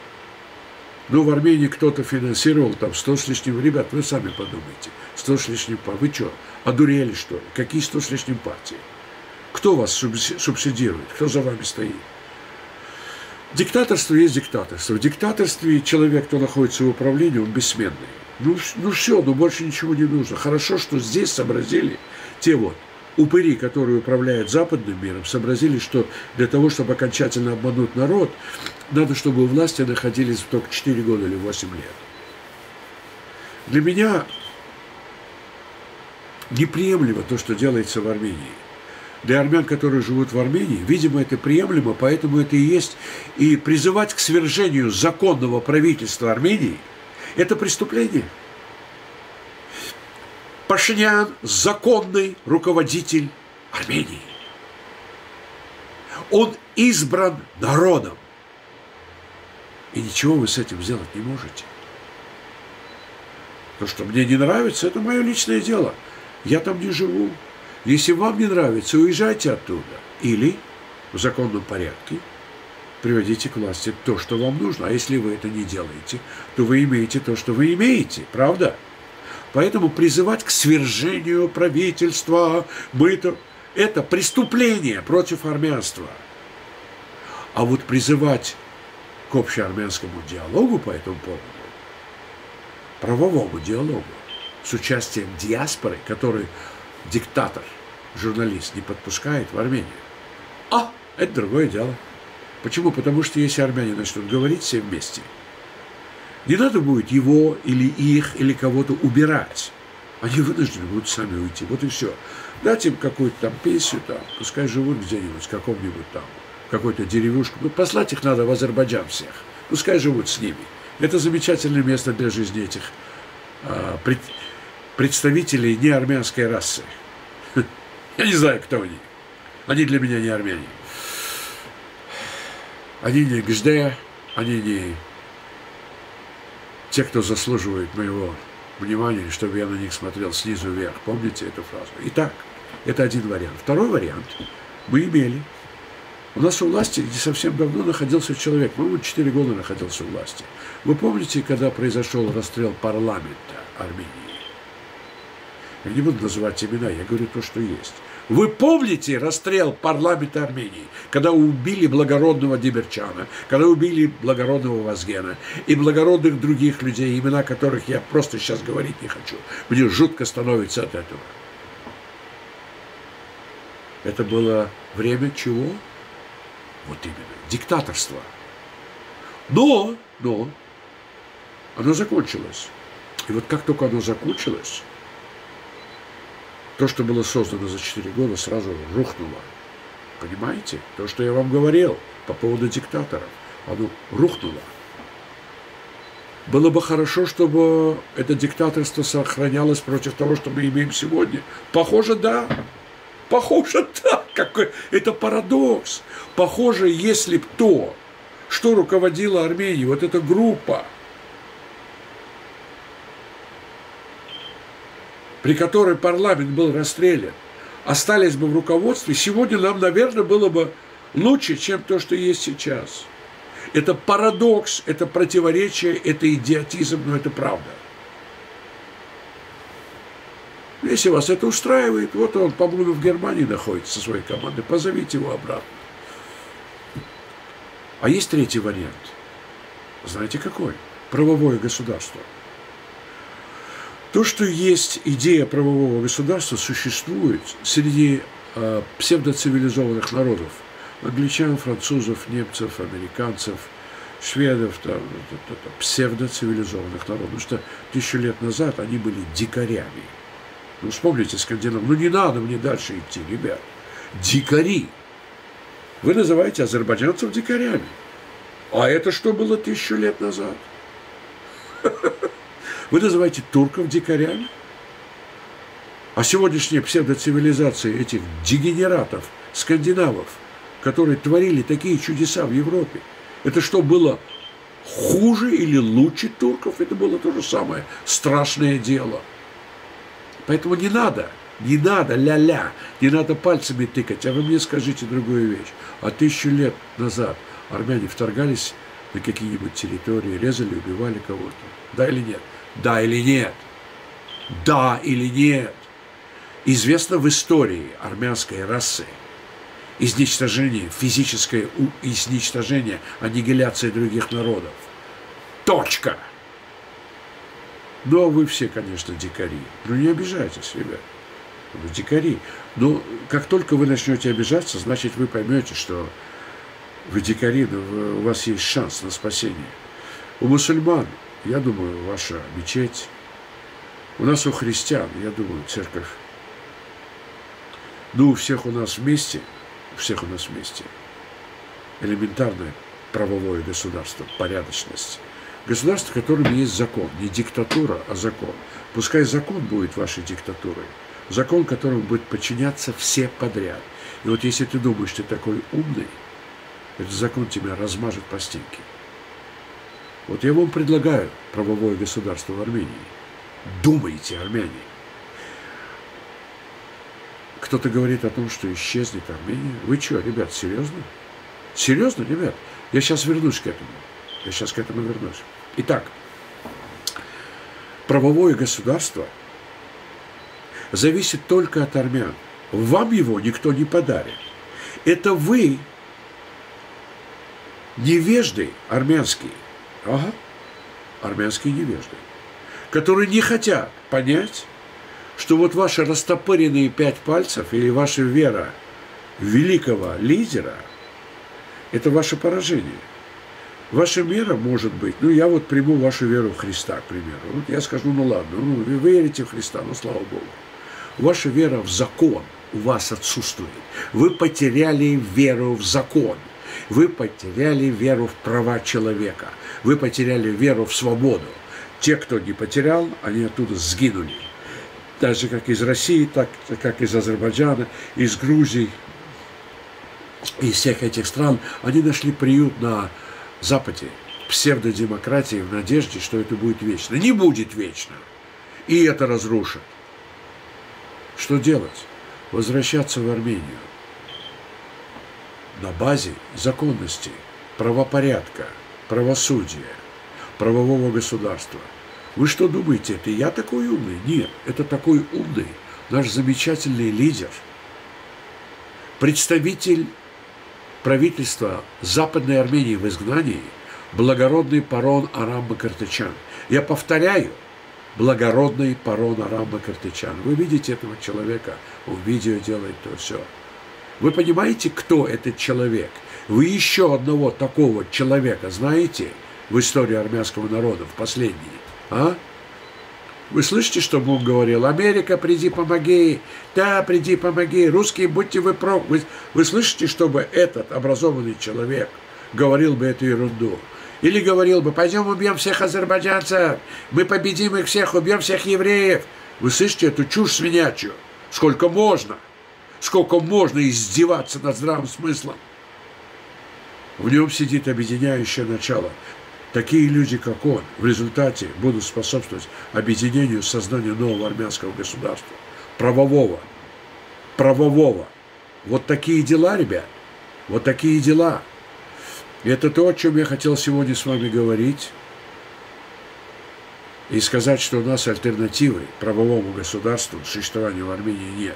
Ну, в Армении кто-то финансировал там сто с лишним. Ребят, вы сами подумайте. Сто с лишним партий. Вы что, одурели, что ли? Какие сто с лишним партии? Кто вас субсидирует? Кто за вами стоит? Диктаторство есть диктаторство. В диктаторстве человек, кто находится в управлении, он бессменный. Ну, ну все, ну больше ничего не нужно. Хорошо, что здесь сообразили те вот упыри, которые управляют западным миром, сообразили, что для того, чтобы окончательно обмануть народ, надо, чтобы у власти находились только четыре года или восемь лет. Для меня неприемлемо то, что делается в Армении. Для армян, которые живут в Армении, видимо, это приемлемо, поэтому это и есть. И призывать к свержению законного правительства Армении – это преступление. Пашинян – законный руководитель Армении. Он избран народом. И ничего вы с этим сделать не можете. То, что мне не нравится, это мое личное дело. Я там не живу. Если вам не нравится, уезжайте оттуда. Или в законном порядке приводите к власти то, что вам нужно. А если вы это не делаете, то вы имеете то, что вы имеете. Правда? Поэтому призывать к свержению правительства, быта, это преступление против армянства. А вот призывать к общеармянскому диалогу по этому поводу, правовому диалогу, с участием диаспоры, который диктатор, журналист не подпускает в Армению. А, это другое дело. Почему? Потому что если армяне начнут говорить все вместе, не надо будет его или их, или кого-то убирать. Они вынуждены будут сами уйти. Вот и все. Дать им какую-то там пенсию, там, пускай живут где-нибудь, в каком-нибудь там, какой-то деревушку. Ну, послать их надо в Азербайджан всех. Пускай живут с ними. Это замечательное место для жизни этих а, пред, представителей неармянской расы. Я не знаю, кто они. Они для меня не армяне. Они не Гжде, они не те, кто заслуживает моего внимания, чтобы я на них смотрел снизу вверх. Помните эту фразу? Итак, это один вариант. Второй вариант мы имели. У нас у власти не совсем давно находился человек, по-моему, четыре года находился у власти. Вы помните, когда произошел расстрел парламента Армении? Я не буду называть имена, я говорю то, что есть. Вы помните расстрел парламента Армении, когда убили благородного Деберчана, когда убили благородного Вазгена и благородных других людей, имена которых я просто сейчас говорить не хочу. Мне жутко становится от этого. Это было время чего? Вот именно, диктаторство. Но, но, оно закончилось. И вот как только оно закончилось, То, что было создано за четыре года, сразу рухнуло. Понимаете? То, что я вам говорил по поводу диктаторов, оно рухнуло. Было бы хорошо, чтобы это диктаторство сохранялось против того, что мы имеем сегодня. Похоже, да. Похоже, да. Какой... Это парадокс. Похоже, если бы то, что руководила Арменией, вот эта группа, при которой парламент был расстрелян, остались бы в руководстве, сегодня нам, наверное, было бы лучше, чем то, что есть сейчас. Это парадокс, это противоречие, это идиотизм, но это правда. Если вас это устраивает, вот он, по-моему, в Германии находится со своей командой, позовите его обратно. А есть третий вариант. Знаете какой? Правовое государство. То, что есть идея правового государства, существует среди э, псевдоцивилизованных народов. Англичан, французов, немцев, американцев, шведов, там, псевдоцивилизованных народов. Потому что тысячу лет назад они были дикарями. Ну, вспомните скандинав. Ну, не надо мне дальше идти, ребят. Дикари. Вы называете азербайджанцев дикарями. А это что было тысячу лет назад? Вы называете турков дикарями? А сегодняшняя псевдоцивилизация этих дегенератов, скандинавов, которые творили такие чудеса в Европе, это что, было хуже или лучше турков? Это было то же самое страшное дело. Поэтому не надо, не надо ля-ля, не надо пальцами тыкать. А вы мне скажите другую вещь. А тысячу лет назад армяне вторгались на какие-нибудь территории, резали, убивали кого-то? Да или нет? Да или нет? Да или нет? Известно в истории армянской расы изничтожение, физическое изничтожение, аннигиляция других народов. Точка. Ну, а вы все, конечно, дикари. Ну, не обижайтесь, ребят. Вы дикари. Но как только вы начнете обижаться, значит, вы поймете, что вы дикари, но вы, у вас есть шанс на спасение. У мусульман, я думаю, ваша мечеть. У нас у христиан, я думаю, церковь. Ну, у всех у нас вместе, у всех у нас вместе элементарное правовое государство, порядочность. Государство, в котором есть закон. Не диктатура, а закон. Пускай закон будет вашей диктатурой. Закон, которому будет подчиняться все подряд. И вот если ты думаешь, что ты такой умный, этот закон тебя размажет по стенке. Вот я вам предлагаю правовое государство в Армении. Думайте, армяне. Кто-то говорит о том, что исчезнет Армения. Вы что, ребят, серьезно? Серьезно, ребят? Я сейчас вернусь к этому. Я сейчас к этому вернусь. Итак, правовое государство зависит только от армян. Вам его никто не подарит. Это вы, невежды армянские, ага, армянские невежды, которые не хотят понять, что вот ваши растопыренные пять пальцев или ваша вера в великого лидера – это ваше поражение. Ваша вера может быть, ну я вот приму вашу веру в Христа, к примеру. Вот я скажу, ну ладно, ну, вы верите в Христа, ну слава Богу. Ваша вера в закон у вас отсутствует. Вы потеряли веру в закон. Вы потеряли веру в права человека. Вы потеряли веру в свободу. Те, кто не потерял, они оттуда сгинули. Так как из России, так как из Азербайджана, из Грузии, из всех этих стран, они нашли приют на Западе, псевдодемократии, в надежде, что это будет вечно. Не будет вечно. И это разрушит. Что делать? Возвращаться в Армению на базе законности, правопорядка, правосудия, правового государства. Вы что думаете, это я такой умный? Нет, это такой умный наш замечательный лидер, представитель правительства Западной Армении в изгнании, благородный Парон Арам Бакыртычан. Я повторяю, благородный Парон Арам Бакыртычан. Вы видите этого человека, он видео делает то все. Вы понимаете, кто этот человек? Вы еще одного такого человека знаете в истории армянского народа, в последней? А? Вы слышите, что он говорил? Америка, приди, помоги. Да, приди, помоги. Русские, будьте вы про... Вы, вы слышите, чтобы этот образованный человек говорил бы эту ерунду? Или говорил бы, пойдем убьем всех азербайджанцев, мы победим их всех, убьем всех евреев. Вы слышите эту чушь свинячью? Сколько можно? Сколько можно издеваться над здравым смыслом? В нем сидит объединяющее начало. Такие люди, как он, в результате будут способствовать объединению, созданию нового армянского государства. Правового. Правового. Вот такие дела, ребят. Вот такие дела. И это то, о чем я хотел сегодня с вами говорить. И сказать, что у нас альтернативы правовому государству, существованию в Армении нет.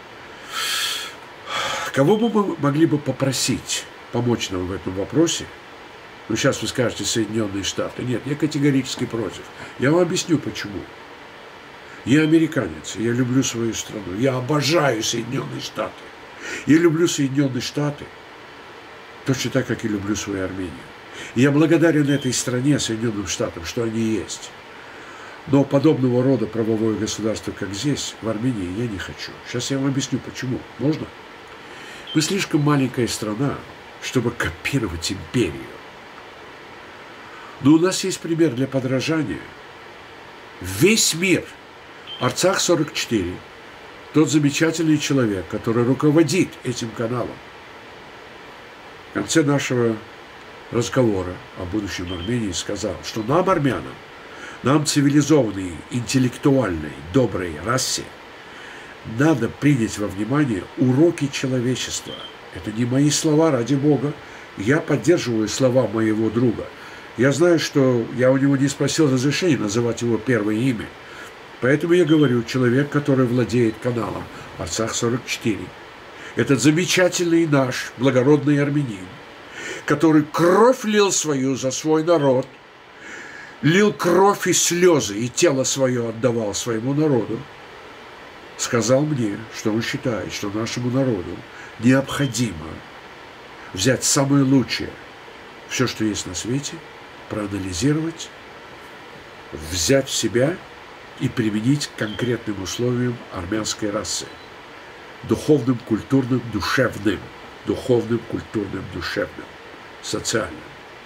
Кого бы мы могли бы попросить помочь нам в этом вопросе? Ну, сейчас вы скажете Соединенные Штаты. Нет, я категорически против. Я вам объясню, почему. Я американец, я люблю свою страну. Я обожаю Соединенные Штаты. Я люблю Соединенные Штаты точно так, как и люблю свою Армению. И я благодарен этой стране, Соединенным Штатам, что они есть. Но подобного рода правовое государство, как здесь, в Армении, я не хочу. Сейчас я вам объясню, почему. Можно? Мы слишком маленькая страна, чтобы копировать империю. Но у нас есть пример для подражания. Весь мир, Арцах сорок четыре, тот замечательный человек, который руководит этим каналом, в конце нашего разговора о будущем Армении сказал, что нам, армянам, нам, цивилизованной, интеллектуальной, доброй расе, надо принять во внимание уроки человечества. Это не мои слова, ради Бога. Я поддерживаю слова моего друга. Я знаю, что я у него не спросил разрешения называть его первое имя. Поэтому я говорю, человек, который владеет каналом Арцах сорок четыре, этот замечательный наш благородный армянин, который кровь лил свою за свой народ, лил кровь и слезы, и тело свое отдавал своему народу, сказал мне, что он считает, что нашему народу необходимо взять самое лучшее, все, что есть на свете, проанализировать, взять в себя и применить к конкретным условиям армянской расы. Духовным, культурным, душевным. Духовным, культурным, душевным, социальным.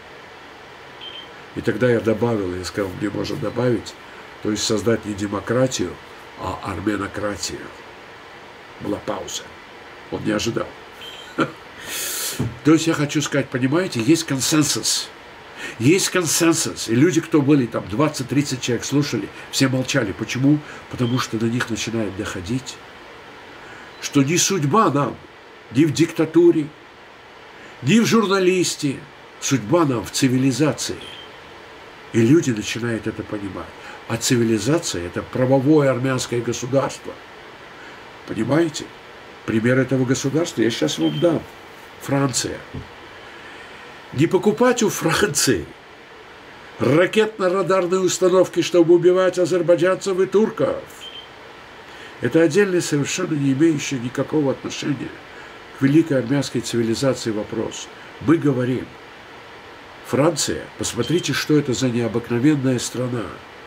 И тогда я добавил, я сказал, мне можно добавить, то есть создать не демократию, а арменократию. Была пауза. Он не ожидал. То есть я хочу сказать, понимаете, есть консенсус. Есть консенсус. И люди, кто были там, двадцать-тридцать человек слушали, все молчали. Почему? Потому что до них начинает доходить, что не судьба нам, ни в диктатуре, ни в журналисте, судьба нам в цивилизации. И люди начинают это понимать. А цивилизация – это правовое армянское государство. Понимаете? Пример этого государства я сейчас вам дам. Франция. Не покупать у Франции ракетно-радарные установки, чтобы убивать азербайджанцев и турков. Это отдельный, совершенно не имеющий никакого отношения к великой армянской цивилизации вопрос. Мы говорим, Франция, посмотрите, что это за необыкновенная страна.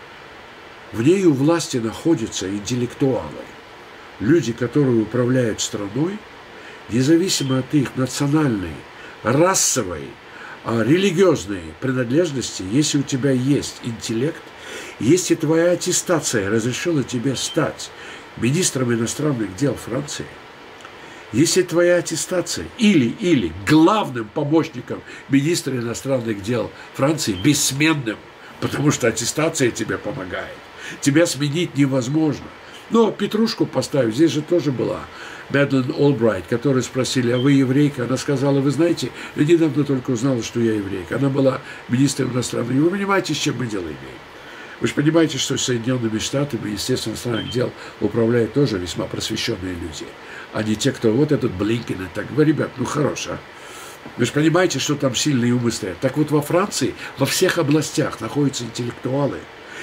В ней у власти находятся интеллектуалы, люди, которые управляют страной, независимо от их национальной, расовой, религиозной принадлежности, если у тебя есть интеллект, если твоя аттестация разрешила тебе стать министром иностранных дел Франции, если твоя аттестация или, или главным помощником министра иностранных дел Франции, бессменным, потому что аттестация тебе помогает, тебя сменить невозможно. Но Петрушку поставить, здесь же тоже была Мэдлен Олбрайт, которую спросили, а вы еврейка? Она сказала, вы знаете, я недавно только узнала, что я еврейка. Она была министром иностранных дел. Вы понимаете, с чем мы дело имеем? Вы же понимаете, что Соединенными Штатами, Министерство иностранных дел управляют тоже весьма просвещенные люди, а не те, кто вот этот Блинкен и так. Вы, ребят, ну хорош, а? Вы же понимаете, что там сильные умы стоят. Так вот во Франции во всех областях находятся интеллектуалы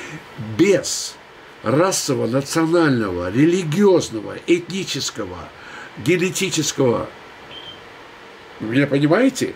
без расового, национального, религиозного, этнического, генетического. Вы меня понимаете?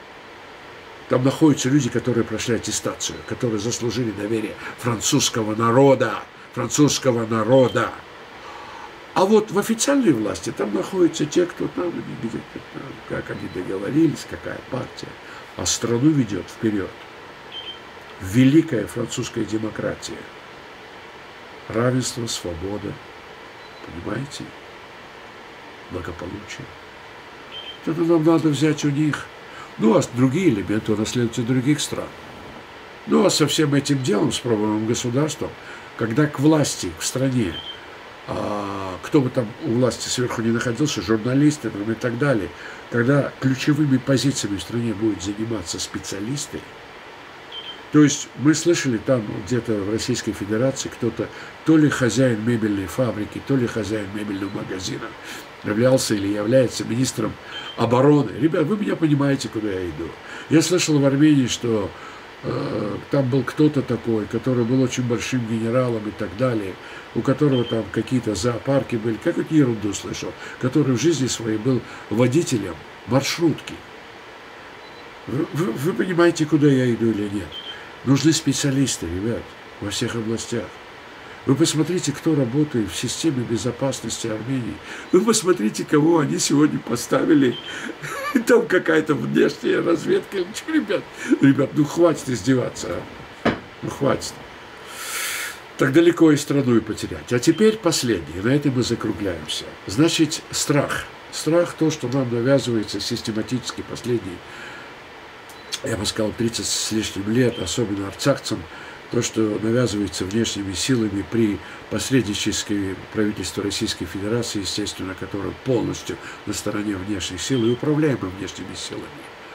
Там находятся люди, которые прошли аттестацию, которые заслужили доверие французского народа, французского народа. А вот в официальной власти там находятся те, кто там, где-то там, как они договорились, какая партия. А страну ведет вперед великая французская демократия. Равенство, свобода, понимаете? Благополучие. Это нам надо взять у них. Ну, а другие элементы унаследуются других стран. Ну, а со всем этим делом, с правовым государством, когда к власти, к стране, а, кто бы там у власти сверху не находился, журналисты там, и так далее, когда ключевыми позициями в стране будут заниматься специалисты, то есть мы слышали там где-то в Российской Федерации кто-то, то ли хозяин мебельной фабрики, то ли хозяин мебельного магазина, являлся или является министром обороны. Ребят, вы меня понимаете, куда я иду. Я слышал в Армении, что э, там был кто-то такой, который был очень большим генералом и так далее, у которого там какие-то зоопарки были, какую-то ерунду слышал, который в жизни своей был водителем маршрутки. Вы, вы, вы понимаете, куда я иду или нет? Нужны специалисты, ребят, во всех областях. Вы посмотрите, кто работает в системе безопасности Армении. Вы посмотрите, кого они сегодня поставили. Там какая-то внешняя разведка. Ребят, ребят, ну хватит издеваться. А? Ну хватит. Так далеко и страну и потерять. А теперь последнее. На этом мы закругляемся. Значит, страх. Страх то, что нам навязывается систематически последние, я бы сказал, тридцать с лишним лет, особенно арцахцам, то, что навязывается внешними силами при посредническом правительстве Российской Федерации, естественно, которое полностью на стороне внешних сил и управляемо внешними силами.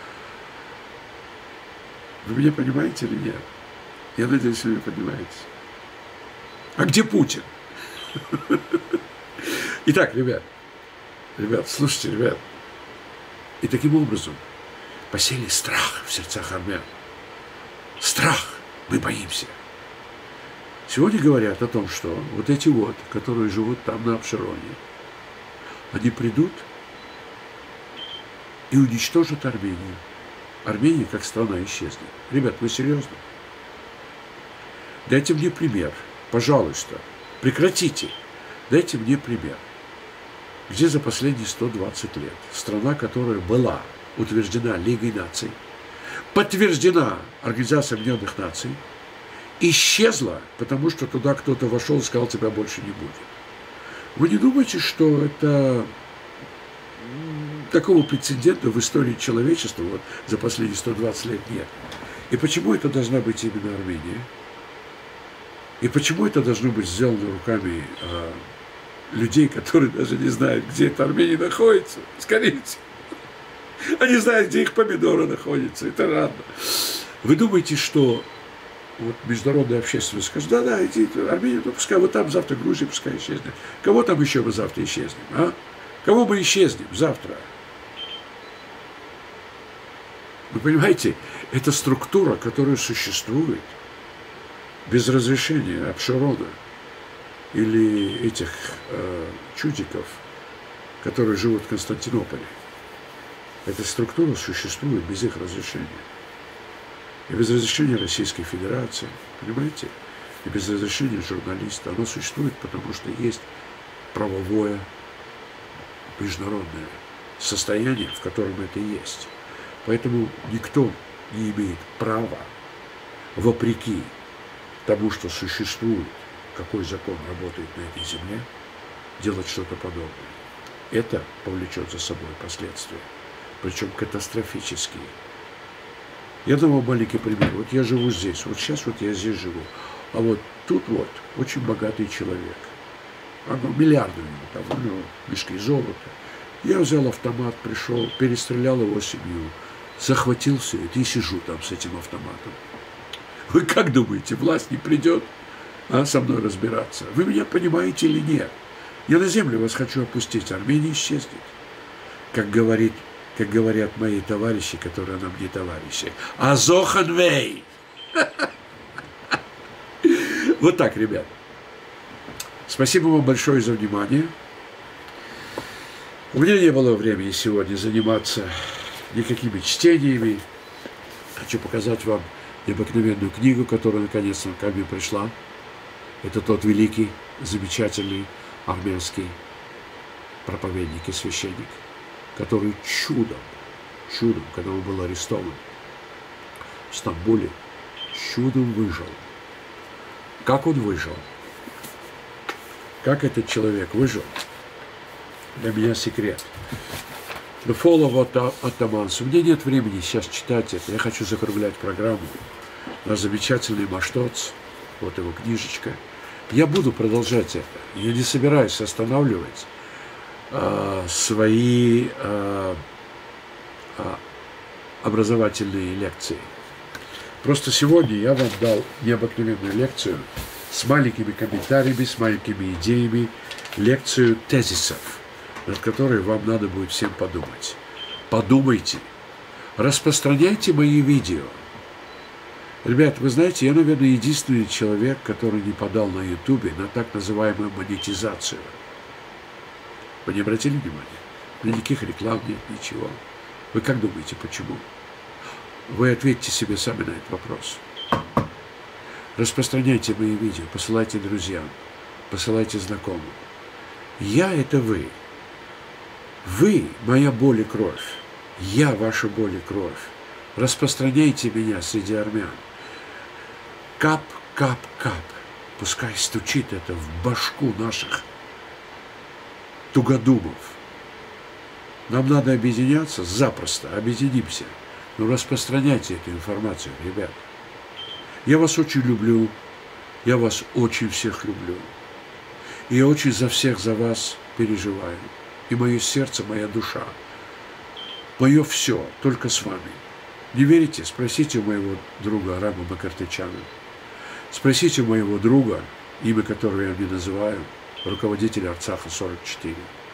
Вы меня понимаете или нет? Я надеюсь, вы меня понимаете. А где Путин? Итак, ребят, ребят, слушайте, ребят. И таким образом посеяли страх в сердцах армян. Страх. Мы боимся. Сегодня говорят о том, что вот эти вот, которые живут там на Абшероне, они придут и уничтожат Армению. Армения как страна исчезнет. Ребят, вы серьезно? Дайте мне пример. Пожалуйста, прекратите. Дайте мне пример. Где за последние сто двадцать лет страна, которая была утверждена Лигой наций, подтверждена Организацией Объединенных Наций, исчезла, потому что туда кто-то вошел и сказал, тебя больше не будет. Вы не думаете, что это такого прецедента в истории человечества вот, за последние сто двадцать лет нет? И почему это должна быть именно Армения? И почему это должно быть сделано руками э, людей, которые даже не знают, где эта Армения находится? Скорее всего. Они знают, где их помидоры находятся. Это рано. Вы думаете, что вот международная общественность скажет, да-да, иди, Армения, ну пускай вот там завтра Грузия, пускай исчезнет. Кого там еще мы завтра исчезнем, а? Кого мы исчезнем завтра? Вы понимаете, это структура, которая существует без разрешения Абшерона или этих э, чудиков, которые живут в Константинополе. Эта структура существует без их разрешения. И без разрешения Российской Федерации, понимаете? И без разрешения журналиста. Она существует, потому что есть правовое, международное состояние, в котором это есть. Поэтому никто не имеет права, вопреки тому, что существует, какой закон работает на этой земле, делать что-то подобное. Это повлечет за собой последствия. Причем катастрофические. Я дам вам маленький пример. Вот я живу здесь, вот сейчас вот я здесь живу. А вот тут вот очень богатый человек. Ну, миллиарды у него, там, у него мешки золота. Я взял автомат, пришел, перестрелял его семью, захватил все это и сижу там с этим автоматом. Вы как думаете, власть не придет а, со мной разбираться? Вы меня понимаете или нет? Я на землю вас хочу опустить, Армения исчезнет. Как говорит Как говорят мои товарищи, которые нам не товарищи. Азоханвей! Вот так, ребят. Спасибо вам большое за внимание. У меня не было времени сегодня заниматься никакими чтениями. Хочу показать вам необыкновенную книгу, которая наконец-то ко мне пришла. Это тот великий, замечательный армянский проповедник и священник, который чудом, чудом, когда он был арестован в Стамбуле, чудом выжил. Как он выжил? Как этот человек выжил? Для меня секрет. The Fall of Ottomans. У меня нет времени сейчас читать это. Я хочу закруглять программу. На замечательный Маштоц. Вот его книжечка. Я буду продолжать это. Я не собираюсь останавливать э, свои э, э, образовательные лекции. Просто сегодня я вам дал необыкновенную лекцию с маленькими комментариями, с маленькими идеями, лекцию тезисов, над которой вам надо будет всем подумать. Подумайте, распространяйте мои видео. Ребят, вы знаете, я, наверное, единственный человек, который не подал на ютубе на так называемую монетизацию. Вы не обратили внимания? Никаких реклам нет, ничего. Вы как думаете, почему? Вы ответьте себе сами на этот вопрос. Распространяйте мои видео, посылайте друзьям, посылайте знакомым. Я – это вы. Вы – моя боль и кровь. Я – ваша боль и кровь. Распространяйте меня среди армян. Кап, кап, кап. Пускай стучит это в башку наших тугодумов. Нам надо объединяться запросто, объединимся. Но распространяйте эту информацию, ребят. Я вас очень люблю. Я вас очень всех люблю. И я очень за всех, за вас переживаю. И мое сердце, моя душа, мое все только с вами. Не верите? Спросите у моего друга Рама Бакартычана. Спросите у моего друга, имя которого я не называю, руководителя Арцаха сорок четыре.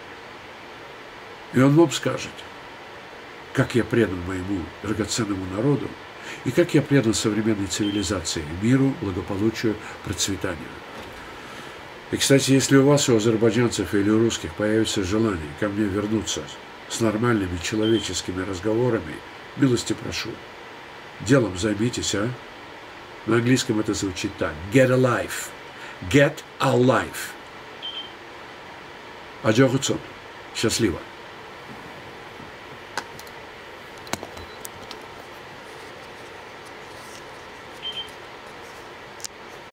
И он вам скажет, как я предан моему драгоценному народу, и как я предан современной цивилизации, миру, благополучию, процветанию. И, кстати, если у вас, у азербайджанцев или у русских появится желание ко мне вернуться с нормальными человеческими разговорами, милости прошу. Делом займитесь, а? На английском это звучит так. Get a life. Get a life. Аджохуцон. Счастливо.